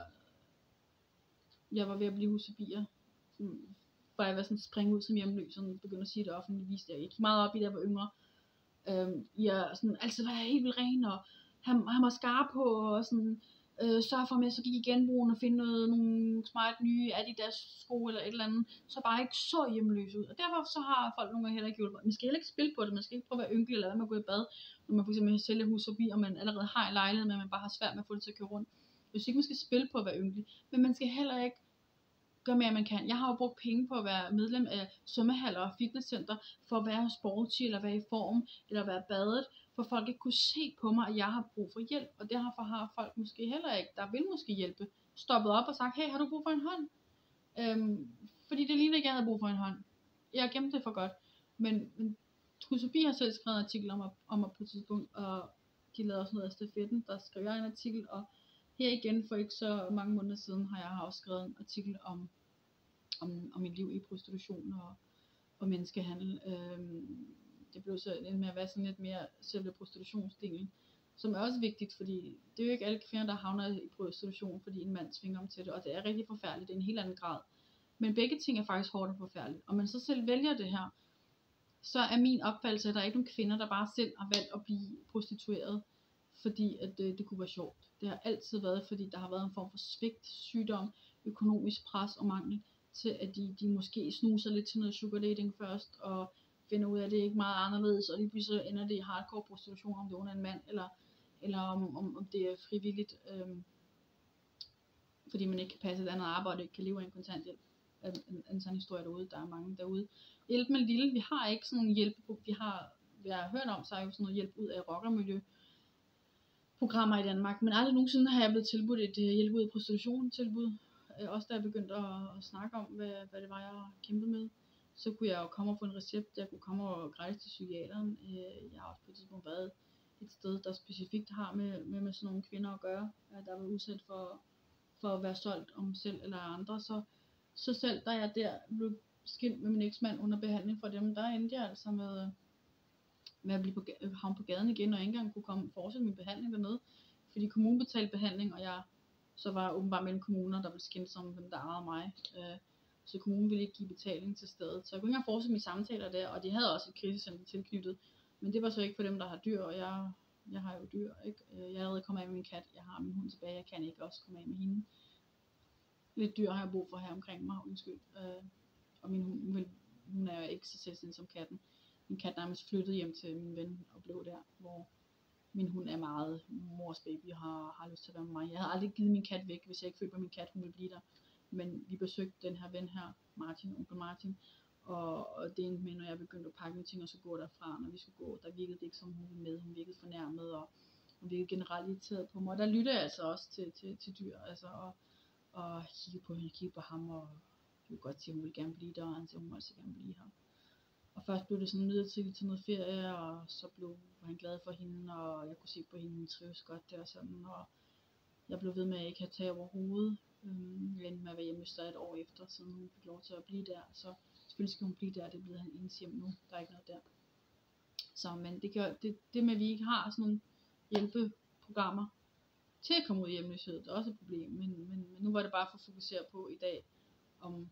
jeg var ved at blive Hus Forbier, for jeg var sådan springe ud som hjemløs, og begyndte at sige det offentligt, viste jeg gik meget op i, da jeg var yngre. Øhm, jeg sådan, altid var jeg helt vildt ren, og han, han var skarp på, og sådan, øh, sørge for, at jeg så gik i genbrugen og finde noget, nogle smart nye Adidas sko eller et eller andet, så bare ikke så hjemløs ud. Og derfor så har folk nogle gange heller ikke hjulpet. Man skal heller ikke spille på det, man skal ikke prøve at være ynkelig eller hvad med at gå i bad, når man for eksempel sælger Hus Forbi, og man allerede har en lejlighed, men man bare har svært med at få det til at køre rundt. Jeg synes ikke, man skal spille på at være ynkelig, men man skal heller ikke gøre mere, man kan. Jeg har jo brugt penge på at være medlem af svømmehaller og fitnesscenter, for at være sporty, eller være i form, eller være badet, for folk ikke kunne se på mig, at jeg har brug for hjælp, og derfor har folk måske heller ikke, der vil måske hjælpe, stoppet op og sagt, hey, har du brug for en hånd? Øhm, fordi det ligner ikke, jeg havde brug for en hånd. Jeg gemte det for godt, men, men Hus Forbi har selv skrevet en artikel om, om mig på et tidspunkt, og de lavede også noget af stafetten, der skrev jeg en artikel, og her igen for ikke så mange måneder siden, har jeg også skrevet en artikel om, om, om mit liv i prostitution og, og menneskehandel. Øhm, det blev så lidt med at være sådan lidt mere selve prostitutionsdelen. som er også vigtigt, fordi det er jo ikke alle kvinder, der havner i prostitution, fordi en mand tvinger dem til det, og det er rigtig forfærdeligt, det er en helt anden grad. Men begge ting er faktisk hårdt og forfærdeligt, og man så selv vælger det her, så er min opfattelse, at der er ikke nogen kvinder, der bare selv har valgt at blive prostitueret, fordi at det, det kunne være sjovt. Det har altid været, fordi der har været en form for svigt, sygdom, økonomisk pres og mangel, til at de, de måske snuser lidt til noget sugar dating først, og finder ud af, at det er ikke meget anderledes, og lige pludselig ender det i hardcore prostitution, om det er under en mand, eller, eller om, om, om det er frivilligt, øhm, fordi man ikke kan passe et andet arbejde, og ikke kan leve af en kontanthjælp. En, en sådan historie derude, der er mange derude. Hjælp med lille, vi har ikke sådan en hjælp, vi har, vi har hørt om, så er jo sådan noget hjælp ud af rockermiljø programmer i Danmark, men aldrig nogensinde har jeg blevet tilbudt et uh, hjælp ud af prostitution tilbud. Uh, også da jeg begyndte at, at snakke om, hvad, hvad det var, jeg kæmpede med, så kunne jeg jo komme og få en recept, jeg kunne komme og gratis til psykiateren. Uh, jeg har også på et tidspunkt været et sted, der specifikt har med, med, med sådan nogle kvinder at gøre, uh, der var udsat for, for at være solgt om selv eller andre, så Så selv da jeg der blev skilt med min eksmand under behandling fra dem, der endte jeg altså med, med at blive på, havne på gaden igen, og ikke engang kunne komme fortsætte min behandling dernede. Fordi kommunen betalte behandling, og jeg så var åbenbart mellem kommuner, der blev skilt som dem, der ejede mig. Så kommunen ville ikke give betaling til stedet. Så jeg kunne ikke engang fortsætte mine samtaler der, og de havde også et krisecenter tilknyttet. Men det var så ikke for dem, der har dyr, og jeg, jeg har jo dyr, ikke? Jeg er allerede kommet af med min kat, jeg har min hund tilbage, jeg kan ikke også komme af med hende. Lidt dyr har jeg brug for her omkring mig, undskyld. Øh, og min hund, hun er jo ikke så selvstændig som katten. Min kat nærmest flyttede hjem til min ven og blev der, hvor min hund er meget mors baby og har, har lyst til at være med mig. Jeg havde aldrig givet min kat væk, hvis jeg ikke følte på min kat, hun ville blive der. Men vi besøgte den her ven her, Martin, onkel Martin, og, og det endte med, når jeg begyndte at pakke mine ting og så gå derfra, når vi skulle gå, der virkede det ikke som hun ville med, hun virkede fornærmet, og hun virkede generelt irriteret på mig. Og der lytter jeg altså også til, til, til dyr, altså, og og kigge på hende, kigge på ham, og jeg vil godt sige, at hun vil gerne blive der, og han siger, at hun også gerne blive her. Og først blev det sådan midlertidigt til noget ferie, og så blev var han glad for hende, og jeg kunne se på hende, hun trives godt der og sådan, og jeg blev ved med at ikke have tag over hovedet. Jeg endte med at være hjemme et år efter, siden hun fik lov til at blive der, så selvfølgelig skal hun blive der, det er blevet hendes hjem nu, der er ikke noget der. Så men det, gør, det, det med, at vi ikke har sådan nogle hjælpeprogrammer til at komme ud i hjemløshed, det er også et problem, men, men, men nu var det bare for at fokusere på i dag, om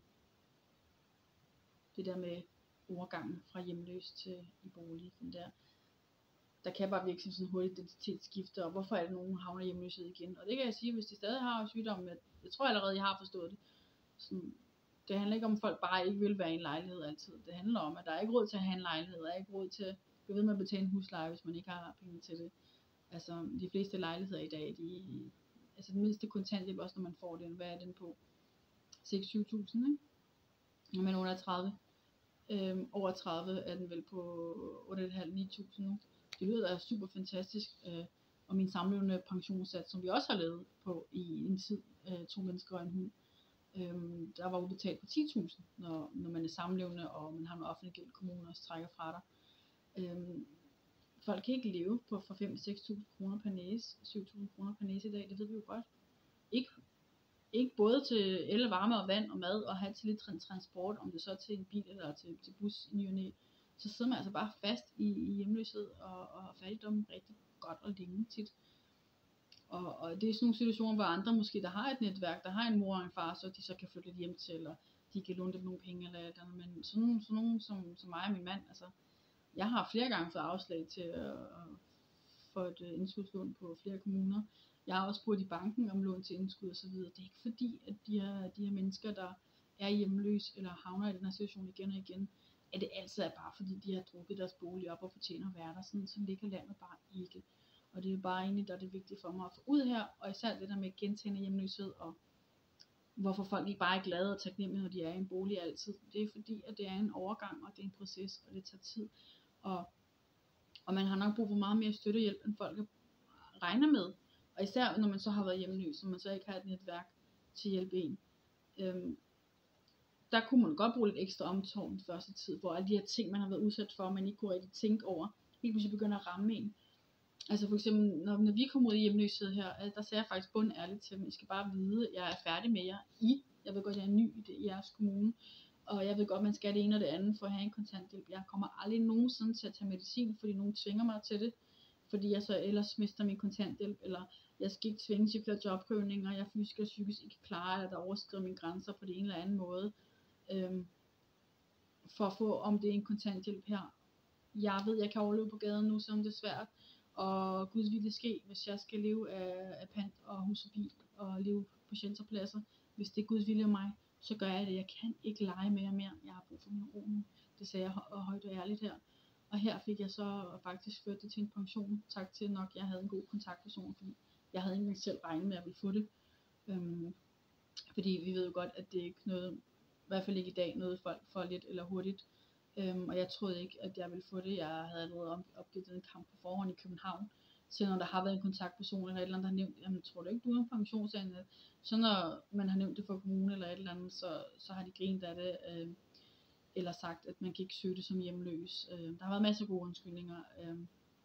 det der med overgangen fra hjemløs til i bolig, den der, der kan bare virke som sådan en hurtig identitetsskifte, og hvorfor er det nogen havner i hjemløshed igen, og det kan jeg sige, hvis de stadig har sygdommen, jeg, jeg tror allerede, jeg har forstået det, sådan, det handler ikke om, at folk bare ikke vil være i en lejlighed altid, det handler om, at der er ikke råd til at have en lejlighed, der er ikke råd til at blive ved med at betale en husleje, hvis man ikke har penge til det. Altså, de fleste lejligheder i dag, de, altså den mindste kontanthjælp, også når man får den, hvad er den på? seks til syv tusind, ikke? Når man er under tredive. Øhm, over tredive er den vel på otte komma fem til ni tusind nu. Det lyder da super fantastisk. Øh, og min samlevende pensionssats, som vi også har lavet på i en tid, øh, to mennesker og en hund, øh, der var udbetalt på ti tusind, når, når man er samlevende, og man har noget offentlig gæld, kommunen også trækker fra dig. Øh, Folk kan ikke leve på for fem til seks tusind kroner per næse, syv tusind kroner per næse i dag, det ved vi jo godt. Ikke, ikke både til el, varme og vand og mad, og have til lidt transport, om det så er til en bil eller til, til bus i ny og næ. Så sidder man altså bare fast i, i hjemløshed og, og fattigdom rigtig godt og længe tit. Og, og det er sådan nogle situationer, hvor andre måske, der har et netværk, der har en mor og en far, så de så kan flytte lidt hjem til, eller de kan låne dem nogle penge eller eller andet. Men sådan, sådan nogen som, som mig og min mand, altså, jeg har flere gange fået afslag til at få et indskudslån på flere kommuner. Jeg har også spurgt i banken om lån til indskud og så videre. Det er ikke fordi, at de her, de her mennesker, der er hjemløse eller havner i den her situation igen og igen, at det altid er bare fordi, de har drukket deres bolig op og fortjener at være der. Sådan, så ligger landet bare ikke. Og det er bare egentlig, der er det vigtigt for mig at få ud her, og især det der med gentagende hjemløshed, og hvorfor folk ikke bare er glade og taknemmelige, når de er i en bolig altid. Det er fordi, at det er en overgang, og det er en proces, og det tager tid. Og, og man har nok brug for meget mere støttehjælp, end folk regner med. Og især når man så har været hjemløs, og man så ikke har et netværk til at hjælpe en. Øhm, der kunne man godt bruge lidt ekstra omsorg den første tid, hvor alle de her ting, man har været udsat for, man ikke kunne rigtig tænke over, helt pludselig begynder at ramme en. Altså for eksempel, når, når vi kom ud i hjemløshed her, der sagde jeg faktisk bundærligt til dem, I skal bare vide, at jeg er færdig med jer. I, jeg ved godt, jeg er ny i, det, i jeres kommune, og jeg ved godt, man skal det ene og det andet for at have en kontanthjælp. Jeg kommer aldrig nogensinde til at tage medicin, fordi nogen tvinger mig til det. fordi jeg så ellers mister min kontanthjælp, eller jeg skal ikke tvinges til flere jobprøvninger, jeg fysisk og psykisk ikke klarer, eller der overskrider mine grænser på det ene eller anden måde, øhm, for at få, om det er en kontanthjælp her. Jeg ved, jeg kan overleve på gaden nu, selvom det er svært, og Gud vil det ske, hvis jeg skal leve af, af pant og hus og bil, og leve på shelterpladser. Hvis det er Guds vilje mig, så gør jeg det. Jeg kan ikke lege mere mere. Jeg har brug for min ro nu. Det sagde jeg højt og ærligt her. Og her fik jeg så faktisk ført det til en pension. Tak til nok, jeg havde en god kontaktperson, fordi jeg havde ikke engang selv regnet med, at jeg ville få det. Øhm, fordi vi ved jo godt, at det er ikke noget, i hvert fald ikke i dag, noget folk får lidt eller hurtigt. Øhm, og jeg troede ikke, at jeg ville få det. Jeg havde allerede opgivet en kamp på forhånd i København. Så når der har været en kontaktperson eller et eller andet, der har nævnt, jamen tror du ikke, du er en pensionssagen? Så når man har nævnt det for kommunen eller et eller andet, så, så har de grint af det. Øh, eller sagt, at man kan ikke søge det som hjemløs. Øh, der har været masser af gode undskyldninger. Øh,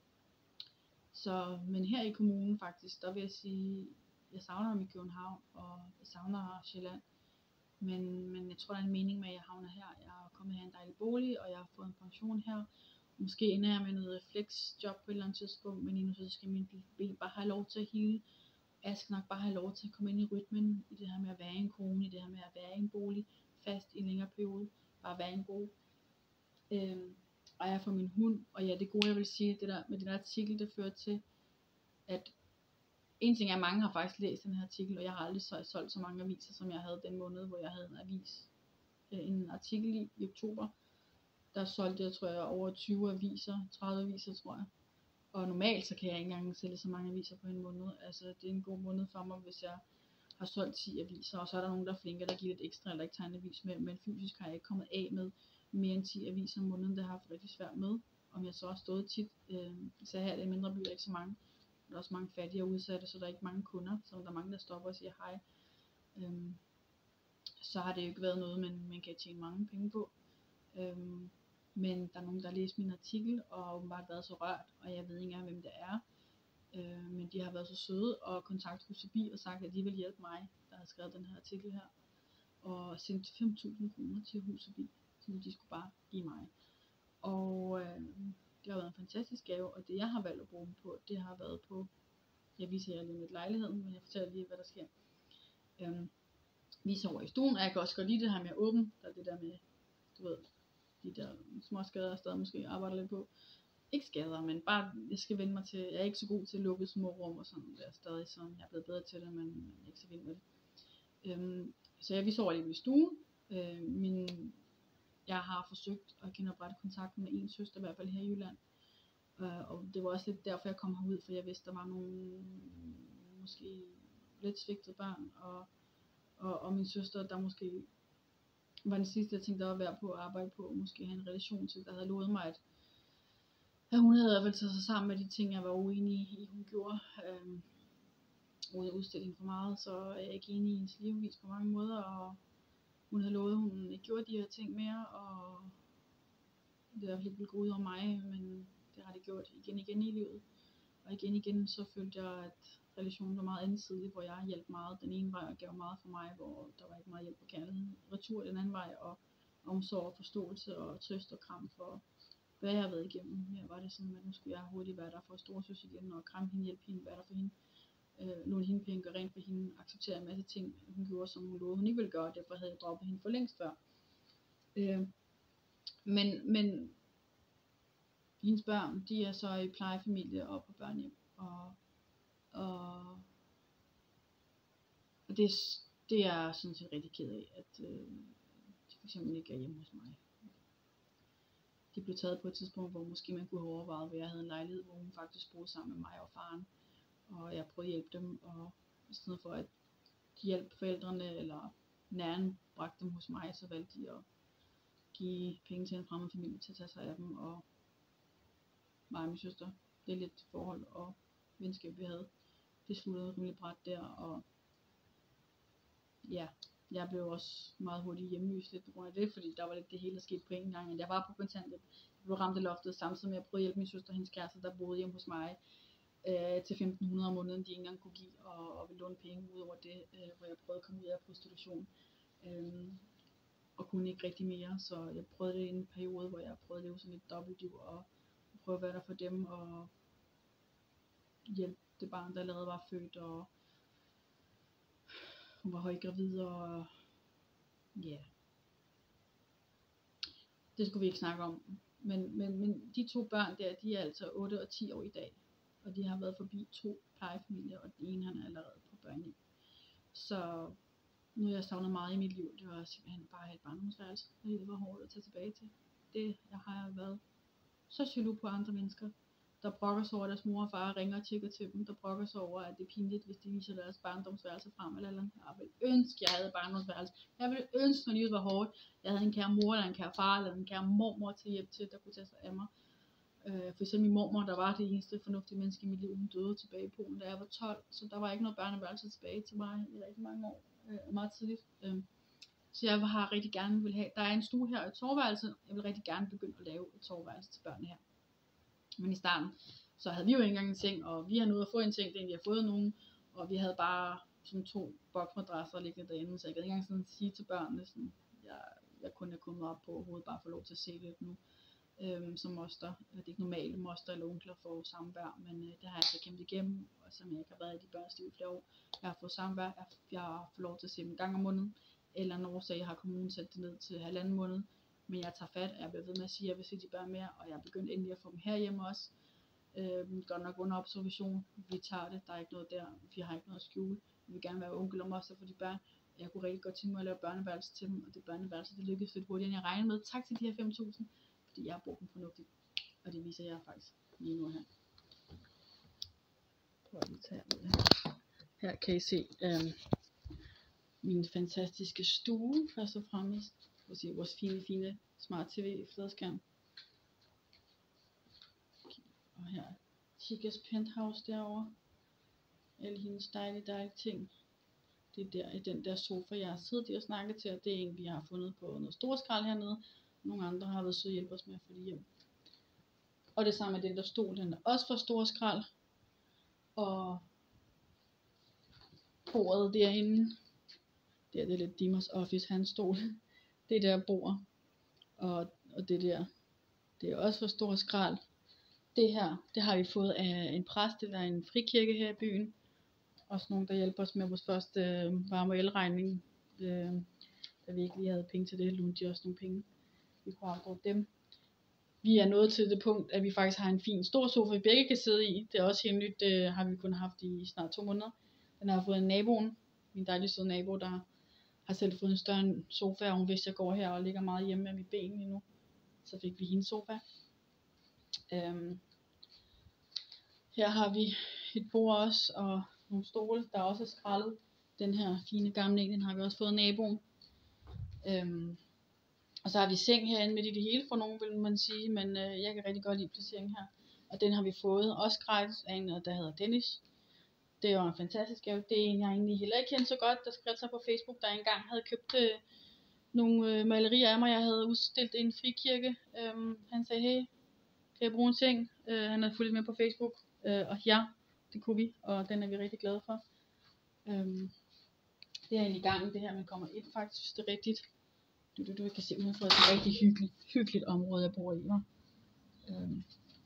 så, men her i kommunen faktisk, der vil jeg sige, jeg savner dem i København, og jeg savner Sjælland. Men, men jeg tror, der er en mening med, at jeg havner her. Jeg er kommet her i en dejlig bolig, og jeg har fået en pension her. Måske ender jeg med noget flexjob på et eller andet tidspunkt, men lige nu så skal min ben bare have lov til at hele. Jeg skal nok bare have lov til at komme ind i rytmen, i det her med at være i en kone, i det her med at være i en bolig, fast i en længere periode, bare være en god. Øhm, og jeg får min hund, og ja, det gode jeg vil sige, det der med den artikel, der fører til, at en ting er, at mange har faktisk læst den her artikel, og jeg har aldrig så, solgt så mange aviser, som jeg havde den måned, hvor jeg havde en avis, øh, en artikel i, i oktober. Der solgte jeg, tror jeg, over tyve aviser, tredive aviser, tror jeg. Og normalt, så kan jeg ikke engang sælge så mange aviser på en måned. Altså, det er en god måned for mig, hvis jeg har solgt ti aviser, og så er der nogen, der er flinke, der giver lidt ekstra, eller ikke tager en avis med, men fysisk har jeg ikke kommet af med mere end ti aviser om måneden, det har jeg haft rigtig svært med. Om jeg så har stået tit, øh, så her er det mindre byer, ikke så mange. Der er også mange fattige og udsatte, så der er ikke mange kunder, så der er mange, der stopper og siger hej. Øhm, så har det jo ikke været noget, man, man kan tjene mange penge på. Øhm, men der er nogen, der har læst min artikel, og åbenbart været så rørt, og jeg ved ikke engang, hvem det er. Øh, men de har været så søde og kontaktet Hus Forbi og sagt, at de vil hjælpe mig, der har skrevet den her artikel her. Og sendt fem tusind kroner til Hus Forbi, som de skulle bare give mig. Og øh, det har været en fantastisk gave, og det jeg har valgt at bruge dem på, det har været på, jeg viser jer lige lidt lejligheden, men jeg fortæller lige, hvad der sker. Øhm, vi sover i stuen, og jeg kan også godt lide det her med at åbne, der er det der med, du ved, de der små skader, jeg stadig måske arbejder lidt på. Ikke skader, men bare, jeg skal vende mig til, jeg er ikke så god til at lukke små rum og sådan, det er stadig sådan, jeg er blevet bedre til det, men jeg er ikke så vild med det. Øhm, så ja, vi sover lige i stuen. Øh, min, jeg har forsøgt at genoprette kontakten med en søster, i hvert fald her i Jylland. Øh, og det var også lidt derfor, jeg kom herud, for jeg vidste, der var nogle måske lidt svigtede børn, og, og, og min søster, der måske var den sidste, jeg tænkte, der var værd på at arbejde på, måske have en relation til, der havde lovet mig, at, at hun havde i hvert fald taget sig sammen med de ting, jeg var uenig i, hun gjorde. Øh, uden at udstille hende for meget, så er jeg ikke enig i hendes livsvis på mange måder, og hun havde lovet, at hun ikke gjorde de her ting mere, og det har helt vildt gå ud over mig, men det har det gjort igen igen i livet. Og igen igen, så følte jeg, at relationen var meget ensidig, hvor jeg hjalp meget den ene vej og gav meget for mig, hvor der var ikke meget hjælp og kærlighed. Retur den anden vej, og omsorg og forståelse og trøst og kram for, hvad jeg har været igennem. Her var det sådan, at nu skulle jeg hurtigt være der for storesøs igen, og kramme hende, hjælpe hende, være der for hende. Øh, låne hende penge, gøre rent for hende, acceptere en masse ting, hun gjorde, som hun lovede, hun ikke ville gøre, derfor havde jeg droppet hende for længst før. Øh, men, men hendes børn, de er så i plejefamilie og på børnehjem, og, og, og det, det er jeg sådan set rigtig ked af, at øh, de for eksempel ikke er hjemme hos mig. De blev taget på et tidspunkt, hvor måske man kunne have overvejet, hvor jeg havde en lejlighed, hvor hun faktisk boede sammen med mig og faren, og jeg prøvede at hjælpe dem, og i stedet for at de hjalp forældrene, eller næren bragte dem hos mig, så valgte de at give penge til en fremmed familie til at tage sig af dem, og mig og min søster, det er lidt forhold og venskab vi havde, det sluttede rimelig bræt der, og ja, jeg blev også meget hurtigt hjemløs lidt på grund af det, fordi der var lidt det hele, der skete på en gang, jeg var på kontanthjælp, jeg blev ramt af loftet, samtidig med at jeg prøvede at hjælpe min søster og hendes kæreste, der boede hjemme hos mig, øh, til femten hundrede om måneden, de ikke engang kunne give, og, og ville låne penge ud over det, øh, hvor jeg prøvede at komme ud af prostitution, øh, og kunne ikke rigtig mere, så jeg prøvede det i en periode, hvor jeg prøvede at leve sådan et dobbeltliv, og prøve at være der for dem, og hjælpe det barn, der allerede var født, og hun var højgravid, og ja, det skulle vi ikke snakke om. Men, men, men de to børn der, de er altså otte og ti år i dag, og de har været forbi to plejefamilier, og den ene han er allerede på børnehjem. Så nu har jeg savnet meget i mit liv. Det var simpelthen bare et barndomsværelse, og det var hårdt at tage tilbage til. Det jeg har været så jaloux på andre mennesker, der brokker sig over, at deres mor og far ringer og tjekker til dem, der brokker sig over, at det er pinligt, hvis de viser deres barndomsværelse frem, eller eller andet. Jeg vil ønske, jeg havde barndomsværelse. Jeg ville ønske, når livet var hårdt, jeg havde en kære mor, eller en kære far, eller en kære mormor til hjælp til, der kunne tage sig af mig. Øh, for eksempel min mormor, der var det eneste fornuftige menneske i mit liv, hun døde tilbage i Polen, da jeg var tolv, så der var ikke noget børneværelse tilbage til mig i rigtig mange år, øh, meget tidligt. Øh. Så jeg har rigtig gerne vil have, der er en stue her og et soveværelse, jeg vil rigtig gerne begynde at lave et soveværelse til børnene her. Men i starten, så havde vi jo ikke engang en seng, og vi har nået at få en seng, den vi har fået nogen, og vi havde bare sådan to boksmadrasser liggende derinde, så jeg kan ikke engang sådan sige til børnene, sådan, jeg, jeg kunne have kommet op på overhovedet, bare få lov til at se lidt nu, øhm, som moster. Det er ikke normalt, moster eller onkler får samvær, men øh, det har jeg altså kæmpet igennem, og som jeg ikke har været i de børns liv i flere år. Jeg har fået samvær, jeg, jeg har fået lov til at se dem en gang om måneden, eller en årsag har kommunen sat det ned til halvanden måned. Men jeg tager fat, og jeg bliver ved med at sige, at jeg vil se de børn mere, og jeg er begyndt endelig at få dem herhjemme også. Øh, godt nok under observation. Vi tager det, der er ikke noget der. Vi har ikke noget at skjule. Vi vil gerne være onkel og moster for de børn. Jeg kunne rigtig godt tænke mig at lave børneværelse til dem, og det børneværelse, det lykkedes lidt hurtigere, end jeg regnede med. Tak til de her fem tusind, fordi jeg har brugt dem fornuftigt. Og det viser jeg faktisk lige nu her. Prøv at tage her. Her kan I se øh, min fantastiske stue, først og fremmest. Prøv at se vores fine, fine smart tv fladskærm. Og her er Chicas penthouse derovre. Alle hendes dejlige, dejlige ting. Det er der i den der sofa, jeg har siddet i og snakket til. Det er en, vi har fundet på noget storskrald hernede. Nogle andre har været søde hjælpe os med at få det hjem. Og det samme med den der stol, den er også for storskrald. Og bordet derinde. Det er det lidt Dimers office, hans stol. Det der bord. Og, og det der. Det er også for storskrald. Det her, det har vi fået af en præst, eller en frikirke her i byen. Også nogen, der hjælper os med vores første øh, varme- og elregning. Øh, da vi ikke lige havde penge til det, lånte de også nogle penge. Vi kunne have brugt dem. Vi er nået til det punkt, at vi faktisk har en fin stor sofa, vi begge kan sidde i. Det er også helt nyt, det har vi kun haft i snart to måneder. Den har fået en naboen, min dejlige søde nabo, der har selv fået en større sofa, og hun vidste, at jeg går her og ligger meget hjemme med mit ben lige nu. Så fik vi hendes sofa. Øhm, her har vi et bord også, og nogle stole, der også er skrællet. Den her fine gamle en, den har vi også fået af naboen. Øhm, og så har vi seng herinde midt i det hele for nogen, vil man sige, men øh, jeg kan rigtig godt lide placeringen her. Og den har vi fået også gratis af en, der hedder Dennis. Det var en fantastisk gave. Det er en, jeg egentlig heller ikke kendte så godt, der skrev sig på Facebook, der engang havde købt øh, nogle øh, malerier af mig. Jeg havde udstillet i en frikirke. Øhm, han sagde, hey, kan jeg bruge en ting? Øh, han havde fulgt med på Facebook, øh, og ja, det kunne vi, og den er vi rigtig glade for. Øhm, det er egentlig i gang, det her, man kommer ind faktisk, det er rigtigt. Du, du, du kan se udenfor, det er et rigtig hyggeligt, hyggeligt område, jeg bor i. Øhm.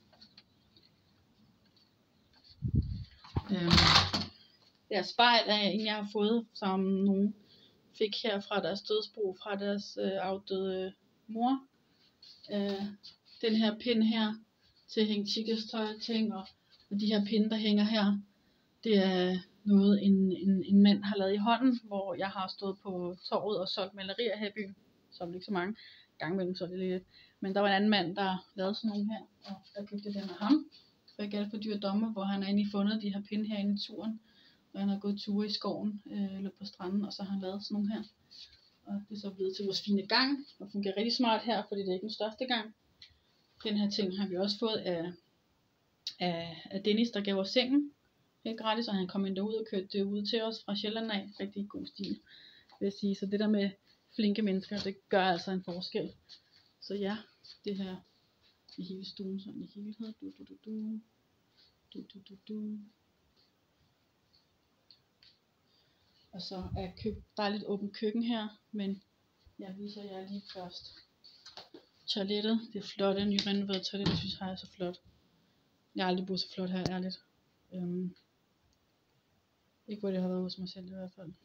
Øhm. Det her spejl er en, jeg har fået, som nogen fik her fra deres dødsbo, fra deres øh, afdøde mor. Øh, den her pind her, til at hænge Chicas tøj og ting, og, og de her pinde, der hænger her, det er noget, en, en, en mand har lavet i hånden, hvor jeg har stået på torvet og solgt malerier her i byen. Så ikke så mange gange mellem, så det lidt. Men der var en anden mand, der lavede sådan nogle her, og jeg købte den af ham. For jeg galt for dyre dommer, hvor han er inde i fundet de her pinde her inde i turen. Og han har gået ture i skoven, øh, eller på stranden, og så har han lavet sådan nogle her. Og det er så blevet til vores fine gang, og fungerer rigtig smart her, fordi det er ikke den største gang. Den her ting har vi også fået af, af, af Dennis, der gav os sengen. Helt gratis, og han kom ind derud og kørte det ud til os fra Sjælland af. Rigtig god stil, vil jeg sige. Så det der med flinke mennesker, det gør altså en forskel. Så ja, det her i hele stuen, sådan i helhed. Du, du, du, du. Du, du, du, du. Og så er køb, der er lidt åbent køkken her, men jeg viser jer lige først toilettet. Det er flotte, nyrenoverede toilet, jeg synes, her er så flot. Jeg har aldrig boet så flot her, ærligt. Øhm, ikke hvor det har været hos mig selv i hvert fald.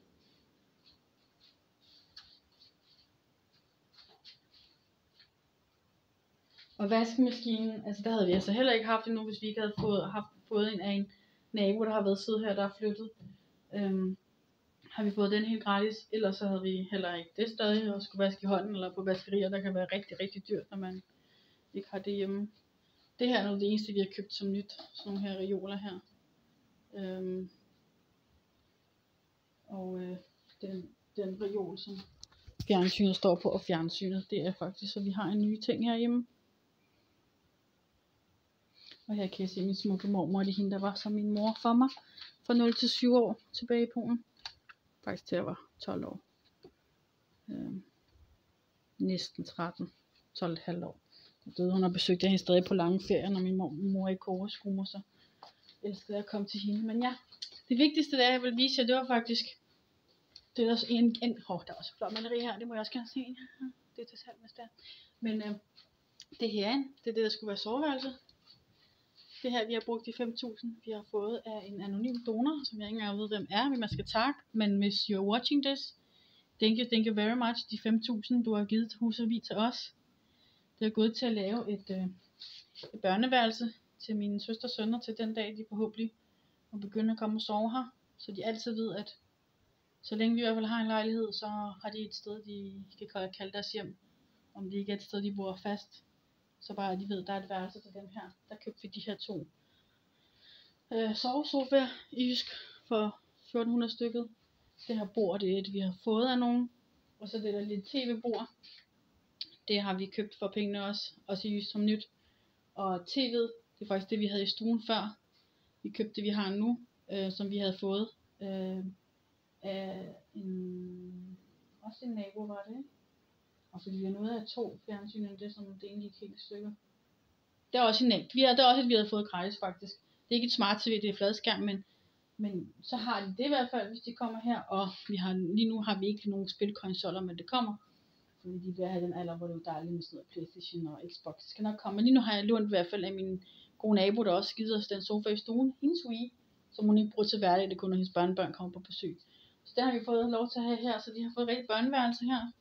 Og vaskemaskinen, altså der havde vi altså heller ikke haft endnu, hvis vi ikke havde fået, haft, fået en af en nabo, der har været siddet her, der er flyttet. Øhm, har vi fået den helt gratis, ellers så havde vi heller ikke det stadig, og skulle vaske i hånden eller på vaskerier, der kan være rigtig, rigtig dyrt, når man ikke har det hjemme. Det her er noget det eneste, vi har købt som nyt, sådan nogle her reoler her. Øhm, og øh, den, den reol, som fjernsynet står på, og fjernsynet, det er faktisk, så vi har en ny ting herhjemme. Og her kan jeg se min smukke mormor, det er hende, der var som min mor for mig, fra nul til syv år tilbage i Polen. Faktisk til jeg var tolv år. Øhm, næsten tretten, tolv komma fem år. Jeg døde, hun har besøgt hende stadig på lange ferier, når min mor, mor i Kåre så elskede jeg at komme til hende. Men ja, det vigtigste, der jeg vil vise jer, det var faktisk, det er også en, en oh, der er også flot maleri her, det må jeg også gerne se. Det er til salg, hvis det er. Men øh, det her, det er det, der skulle være soveværelse. Det her, vi har brugt de fem tusind, vi har fået af en anonym donor, som jeg ikke engang ved, hvem er, men man skal takke. Men hvis you're watching this, thank you, thank you very much. De fem tusind, du har givet til Hus og Vi til os. Det er gået til at lave et, øh, et børneværelse til mine søstre og sønner til den dag, de forhåbentlig må begynde at komme og sove her. Så de altid ved, at så længe vi i hvert fald har en lejlighed, så har de et sted, de kan kalde deres hjem. Om det ikke er et sted, de bor fast. Så bare de ved, der er et værelse til dem her. Der købte vi de her to øh, sovesofaer i Jysk for fjorten hundrede stykket. Det her bord, det er et, vi har fået af nogen. Og så det der lille tv-bord. Det har vi købt for pengene også. Også i Jysk som nyt. Og tv'et, det er faktisk det, vi havde i stuen før. Vi købte det, vi har nu, øh, som vi havde fået øh, af en, også en nabo, var det, ikke? Og fordi vi har noget af to fjernsyn, end det, som det egentlig gik helt i stykker. Det er også en nemt. Vi har, det er også et, vi havde fået gratis faktisk. Det er ikke et smart tv, det er fladskærm, men, men så har de det i hvert fald, hvis de kommer her. Og vi har, lige nu har vi ikke nogen spilkonsoller, men det kommer. Fordi de vil have den alder, hvor det er dejligt med sådan noget PlayStation og Xbox. Det skal nok komme. Men lige nu har jeg lånt i hvert fald af min gode nabo, der også givet os den sofa i stuen. Hendes Wii, som hun ikke bruger til hverdag. Det kun når hendes børnebørn kommer på besøg. Så det har vi fået lov til at have her. Så de har fået rigtig børneværelse her.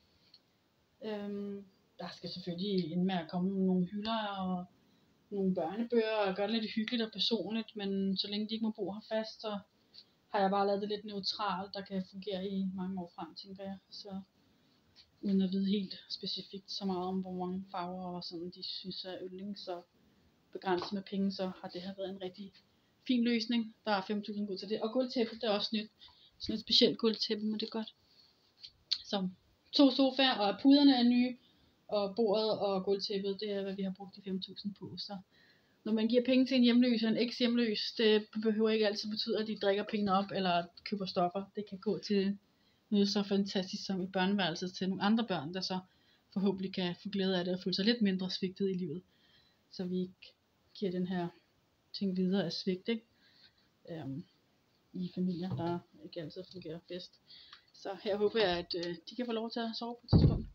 Øhm, der skal selvfølgelig ind med at komme nogle hylder og nogle børnebøger og gøre det lidt hyggeligt og personligt, men så længe de ikke må bo her fast, så har jeg bare lavet det lidt neutralt, der kan fungere i mange år frem, tænker jeg. Så uden at vide helt specifikt så meget om, hvor mange farver og sådan de synes er yndling, så begrænset med penge, så har det her været en rigtig fin løsning. Der er fem tusind guld til det, og gulvtæppet, det er også nyt. Sådan et specielt gulvtæppe, men det er godt. Så to sofaer, og puderne er nye, og bordet og gulvtæppet, det er, hvad vi har brugt de fem tusind på. Så når man giver penge til en hjemløs og en eks-hjemløs, det behøver ikke altid betyde, at de drikker pengene op eller køber stoffer. Det kan gå til noget så fantastisk som et børneværelse til nogle andre børn, der så forhåbentlig kan få glæde af det og føle sig lidt mindre svigtet i livet. Så vi ikke giver den her ting videre af svigt, ikke? Øhm, i familier, der ikke altid fungerer bedst. Så her håber jeg, at øh, de kan få lov til at sove på et tidspunkt.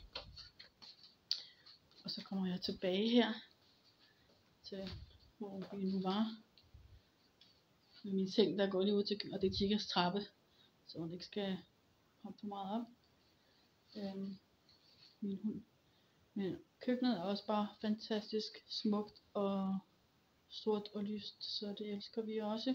Og så kommer jeg tilbage her til, hvor vi nu var. Med min seng, der går lige ud til, og det er Chikas trappe, så hun ikke skal hoppe for meget op. Øhm, min hund. Men køkkenet er også bare fantastisk smukt og stort og lyst, så det elsker vi også.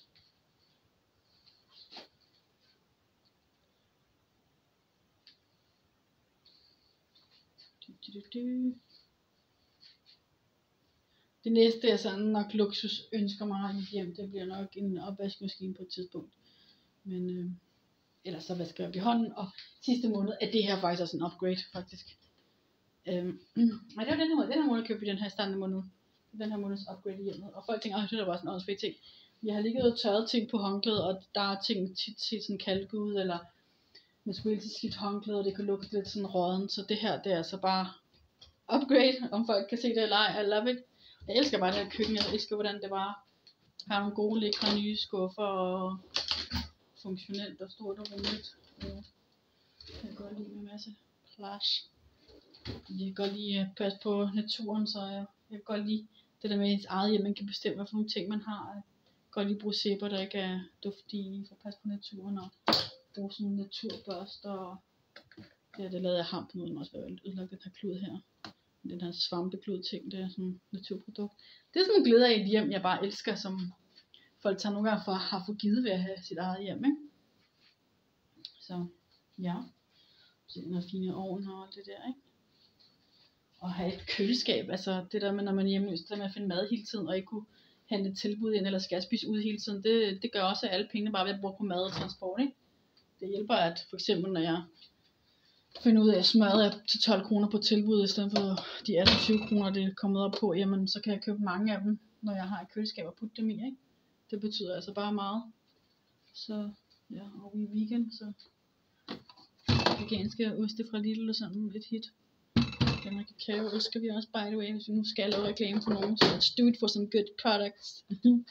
Det næste er sådan nok luksus ønsker mig i hjem, det bliver nok en opvaskemaskine på et tidspunkt. Men øh, ellers så vasker jeg op i hånden, og sidste måned er det her faktisk også en upgrade faktisk. Øhm, nej, det var den her måned, den her måned købte vi den her standard måned. Den her måneds upgrade i hjemmet, og folk tænker, åh, det er bare sådan en åndsfæg ting. Jeg har ligget og tørret ting på håndklædet, og der er ting tit til sådan kalk ud, eller man skulle hele tiden skidt håndklæde, og det kan lugte lidt sådan råden, så det her, det er altså bare upgrade, om folk kan se det eller ej. I love it. Jeg elsker bare det her køkken, jeg elsker hvordan det bare har nogle gode, lækre nye skuffer, og funktionelt og stort og rummeligt. Jeg kan godt lide en masse plads. Jeg kan godt lide at passe på naturen, så jeg, jeg kan godt lide det der med ens eget hjem, man kan bestemme, hvad for nogle ting man har godt lige bruge sæber, der ikke er duftige, for at passe på naturen, og bruge sådan nogle naturbørster, og ja, det lavede jeg hamp nu, den også være ødelagt, den her klud her. Den her svampeklud ting, det er sådan et naturprodukt. Det er sådan en glæde af et hjem, jeg bare elsker, som folk tager nogle gange for at have fået givet ved at have sit eget hjem, ikke? Så ja, så den her fine ovn og alt det der, ikke? Og have et køleskab, altså det der med, når man er hjemløs, det der med at finde mad hele tiden, og ikke kunne hente tilbud ind, eller skal spise ud hele tiden, det, det gør også, at alle pengene bare bliver brugt på mad og transport, ikke? Det hjælper, at for eksempel, når jeg finder ud af, at smøret er til tolv kroner på tilbud, i stedet for de atten til tyve kroner, det er kommet op på, jamen så kan jeg købe mange af dem, når jeg har et køleskab og putte dem i, ikke? Det betyder altså bare meget. Så ja, og vi er vegan, så veganske oste fra Lidl og sådan lidt hit. Den her kakao skal vi også, by the way, hvis vi nu skal lave reklame for nogen, så let's do it for some good products.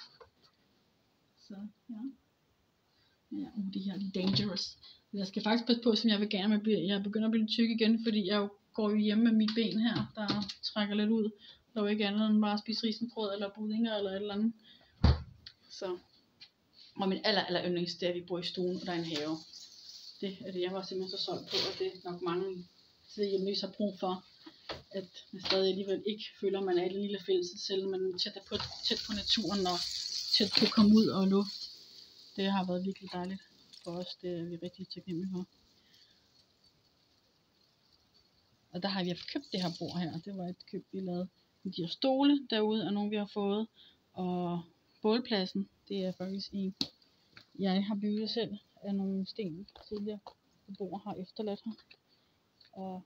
Så ja. Ja, uh, det her er dangerous. Jeg skal faktisk passe på, som jeg vil gerne med, jeg begynder at blive tyk igen, fordi jeg jo går jo hjemme med mit ben her, der trækker lidt ud. Der er jo ikke andet end bare at spise risenbrød eller buddinger eller et eller andet. Så, og min aller, aller yndlings, det er, at vi bor i stuen, og der er en have. Det er det, jeg var simpelthen så solgt på, og det er nok mange hjemløse har brug for, at man stadig alligevel ikke føler, at man er i det lille fællesskab, selv man er tæt på, tæt på naturen og tæt på at komme ud og luft. Det har været virkelig dejligt for os, det er vi rigtig taknemmelige for. Og der har vi købt det her bord her, det var et køb, vi lavede med de her stole derude, og nogle vi har fået, og bålpladsen, det er faktisk en, jeg har bygget selv af nogle sten tidligere, og bord har efterladt her. Og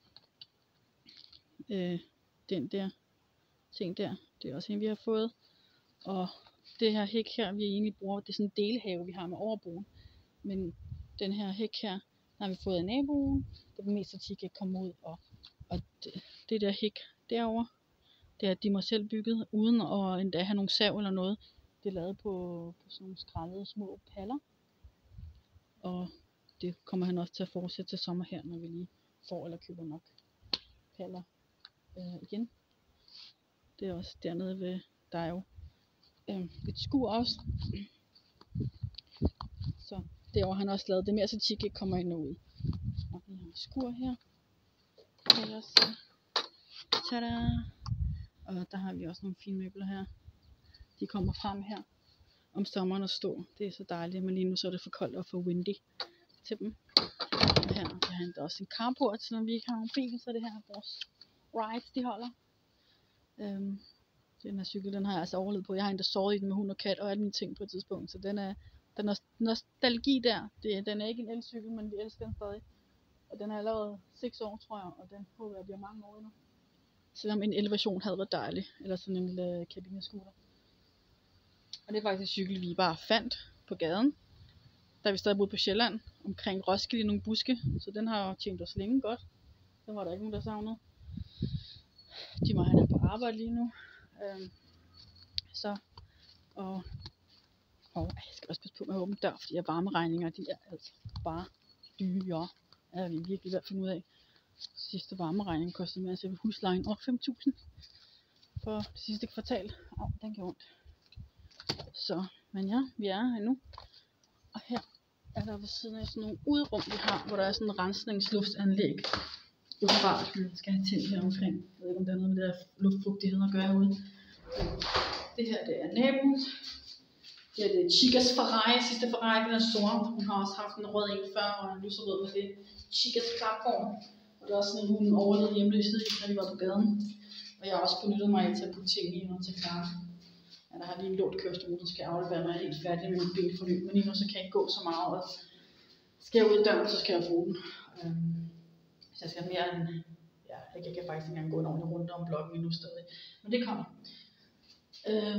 øh, den der ting der, det er også en vi har fået, og det her hæk her, vi egentlig bruger, det er sådan en delhave vi har med overbroen, men den her hæk her, der har vi fået af naboen, det er mest at de kan komme ud, og, og det, det der hæk derovre, det er de må selv bygget, uden at endda have nogle sav eller noget, det er lavet på, på sådan nogle skrællede små paller, og det kommer han også til at fortsætte til sommer her, når vi lige får eller køber nok paller øh, igen. Det er også dernede ved, der er jo øh, et skur også. Så derovre har han også lavet det mere, så Chick ikke kommer ind og ud. Og vi har et skur her. Ellers, tada! Og der har vi også nogle fine møbler her. De kommer frem her om sommeren og stå. Det er så dejligt, men lige nu så er det for koldt og for windy til dem. Og her der har han også en carport, selvom vi ikke har nogen bil, så det her er vores rides, de holder. Øhm, den her cykel, den har jeg altså overlevet på. Jeg har endda sovet i den med hund og kat og alle mine ting på et tidspunkt, så den er, den er nostalgi der. Det, den er ikke en elcykel, men vi elsker den stadig. Og den har jeg lavet seks år, tror jeg, og den håber jeg bliver mange år endnu. Selvom en elversion havde været dejlig, eller sådan en lille cabinescooter. Og det er faktisk en cykel, vi bare fandt på gaden, da vi stadig boede på Sjælland, omkring Roskilde i nogle buske. Så den har tjent os længe godt. Den var der ikke nogen, der savnede. De må have den på arbejde lige nu. Øhm, så, og, og jeg skal også passe på med at åbne dør, fordi jeg varmeregninger, de er altså bare dyre. Det er vi virkelig ved at finde ud af. Sidste varmeregning kostede med at sætte huslejen over fem tusind for det sidste kvartal. Au, den gjorde ondt. Så, men ja, vi er her nu. Og her er der ved siden af sådan nogle udrum, vi har, hvor der er sådan en rensningsluftsanlæg. Åbenbart, vi skal have tændt her omkring. Jeg ved ikke, om der er noget med det der luftfugtighed at gøre herude. Det her, det er naboens. Det er det Chicas Ferrari, sidste Ferrari, den er sort. Hun har også haft en rød en før, og en lyserød med det Chicas klapvogn. Og det er også sådan, hun overlevede hjemløshed, når vi var på gaden. Og jeg har også benyttet mig til at putte ting i og til klare. Ja, der har lige en lort kørestol, der skal aflevere mig helt færdig med mit benforløb. Men lige nu så kan jeg ikke gå så meget, og skal jeg ud i døren, så skal jeg bruge den. Øhm, så jeg skal mere end, ja, jeg kan faktisk ikke engang gå en ordentlig runde om blokken endnu stadig. Men det kommer. Øhm,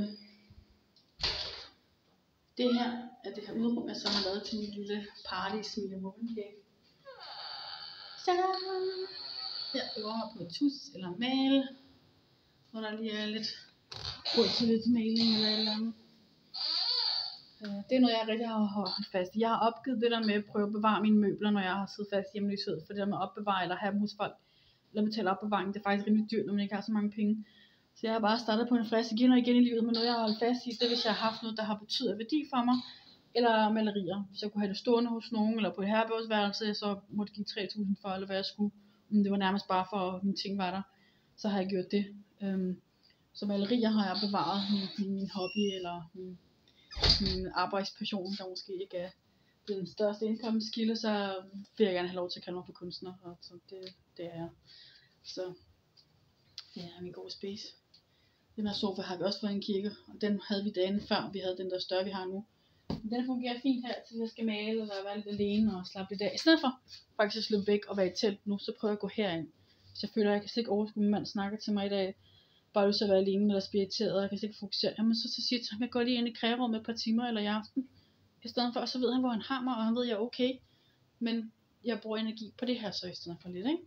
det her er det her udrum, jeg så har lavet til min lille party smile woman cake. Tada! Her går jeg på et tus eller male, hvor der lige er lidt råd til lidt maling eller et eller andet. Det er noget, jeg rigtig har holdt fast i. Jeg har opgivet det der med at prøve at bevare mine møbler, når jeg har siddet fast i hjemløshed. For det der med at opbevare eller have dem hos folk, eller betale opbevaring, det er faktisk rimelig dyrt, når man ikke har så mange penge. Så jeg har bare startet på en frisk igen og igen i livet med noget, jeg har holdt fast i. Det hvis jeg har haft noget, der har betydet værdi for mig. Eller malerier. Hvis jeg kunne have det stående hos nogen, eller på et herbergsværelse, så måtte give tre tusind for, eller hvad jeg skulle. Men det var nærmest bare for, at mine ting var der. Så har jeg gjort det. Øhm, så malerier har jeg bevaret. Min, min hobby, eller min, min arbejdspassion, der måske ikke er den største indkomstkilde, så vil jeg gerne have lov til at kalde mig for kunstner. Og så det, det er jeg. Så det er min gode space. Den her sofa har vi også fået i en kirke, og den havde vi dagen før vi havde den der større vi har nu. Den fungerer fint her, til jeg skal male, eller være lidt alene og slappe lidt af. I stedet for faktisk at slippe væk og være i telt nu, så prøver jeg at gå herind. Hvis jeg føler, at jeg kan slet ikke overskue, min mand snakker til mig i dag, bare lyst til at være alene, eller bliver irriteret, og jeg kan slet ikke fokusere. Jamen så, så siger jeg til ham, jeg går lige ind i kræverummet et par timer, eller i aften. I stedet for, så ved han, hvor han har mig, og han ved, at jeg er okay. Men jeg bruger energi på det her, så i stedet for lidt, ikke?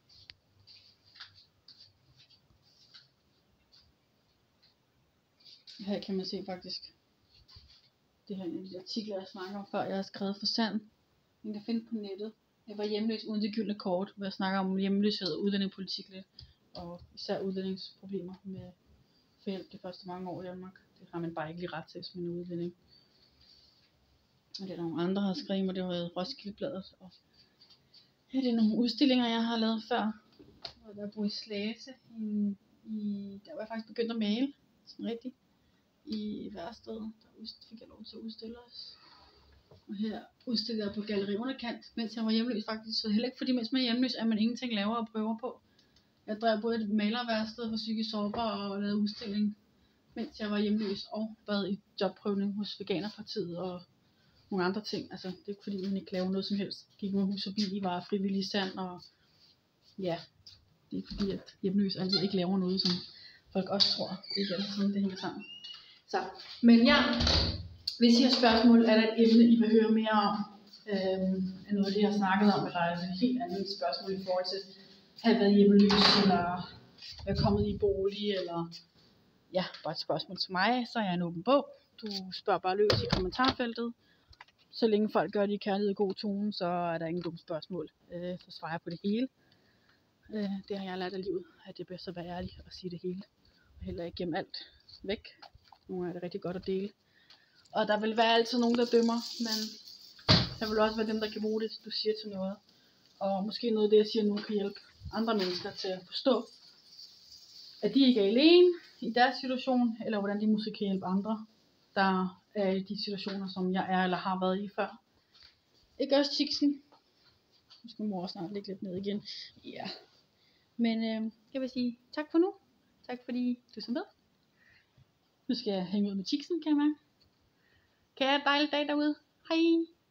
Her kan man se faktisk, det her er en artikel, jeg snakker om før, jeg har skrevet for Sand. Man kan finde på nettet. Jeg var hjemløs uden det gyldne kort, hvor jeg snakker om hjemløshed og udlændingepolitik lidt. Og især udlændingsproblemer med hjælp de første mange år i Danmark. Det har man bare ikke lige ret til, som en udlænding. Og det er der nogle andre, der har skrevet mig, det var Roskildebladet. Og ja, det er nogle udstillinger, jeg har lavet før. Og der boede i Slagelse. I, i, der var jeg faktisk begyndt at male. Sådan rigtigt. I Værsted, der fik jeg lov til at udstille os. Og her udstillede jeg på Galleri Underkant, mens jeg var hjemløs faktisk. Så heller ikke fordi, mens man er hjemløs, at man ingenting laver og prøver på. Jeg drev både et malerværsted for psykisk sårbare og lavede udstilling, mens jeg var hjemløs, og været i jobprøvning hos Veganerpartiet og nogle andre ting. Altså, det er ikke fordi, man ikke laver noget som helst. Gik med hus forbi, var frivillig i Sand, og ja, det er ikke fordi, at hjemløs altid ikke laver noget, som folk også tror. Det er ikke altid sådan, det hænger sammen. Så, men ja, hvis I har spørgsmål, er der et emne, I vil høre mere om, øhm, af noget, de har snakket om, eller er det et helt andet spørgsmål i forhold til at have været hjemløs, eller være kommet i bolig, eller ja, bare et spørgsmål til mig, så er jeg en åben bog. Du spørger bare løs i kommentarfeltet. Så længe folk gør det i kærlighed og god tone, så er der ingen dumme spørgsmål. Øh, så svarer jeg på det hele. Øh, det har jeg lært af livet, at det er bedst at være ærlig og sige det hele. Og heller ikke gemme alt væk. Nu er det rigtig godt at dele. Og der vil være altid nogen, der dømmer, men der vil også være dem, der kan bruge det, du siger til noget. Og måske noget af det, jeg siger nu, kan hjælpe andre mennesker til at forstå, at de ikke er alene i deres situation, eller hvordan de måske kan hjælpe andre, der er i de situationer, som jeg er eller har været i før. Ikke også, Chiksen? Nu skal mor snart lægge lidt ned igen. Ja. Men øh, jeg vil sige tak for nu. Tak fordi du så med. Nu skal jeg hænge ud med Chiksen, kan jeg mærke. Kan jeg have en dejlig dag derude? Hej!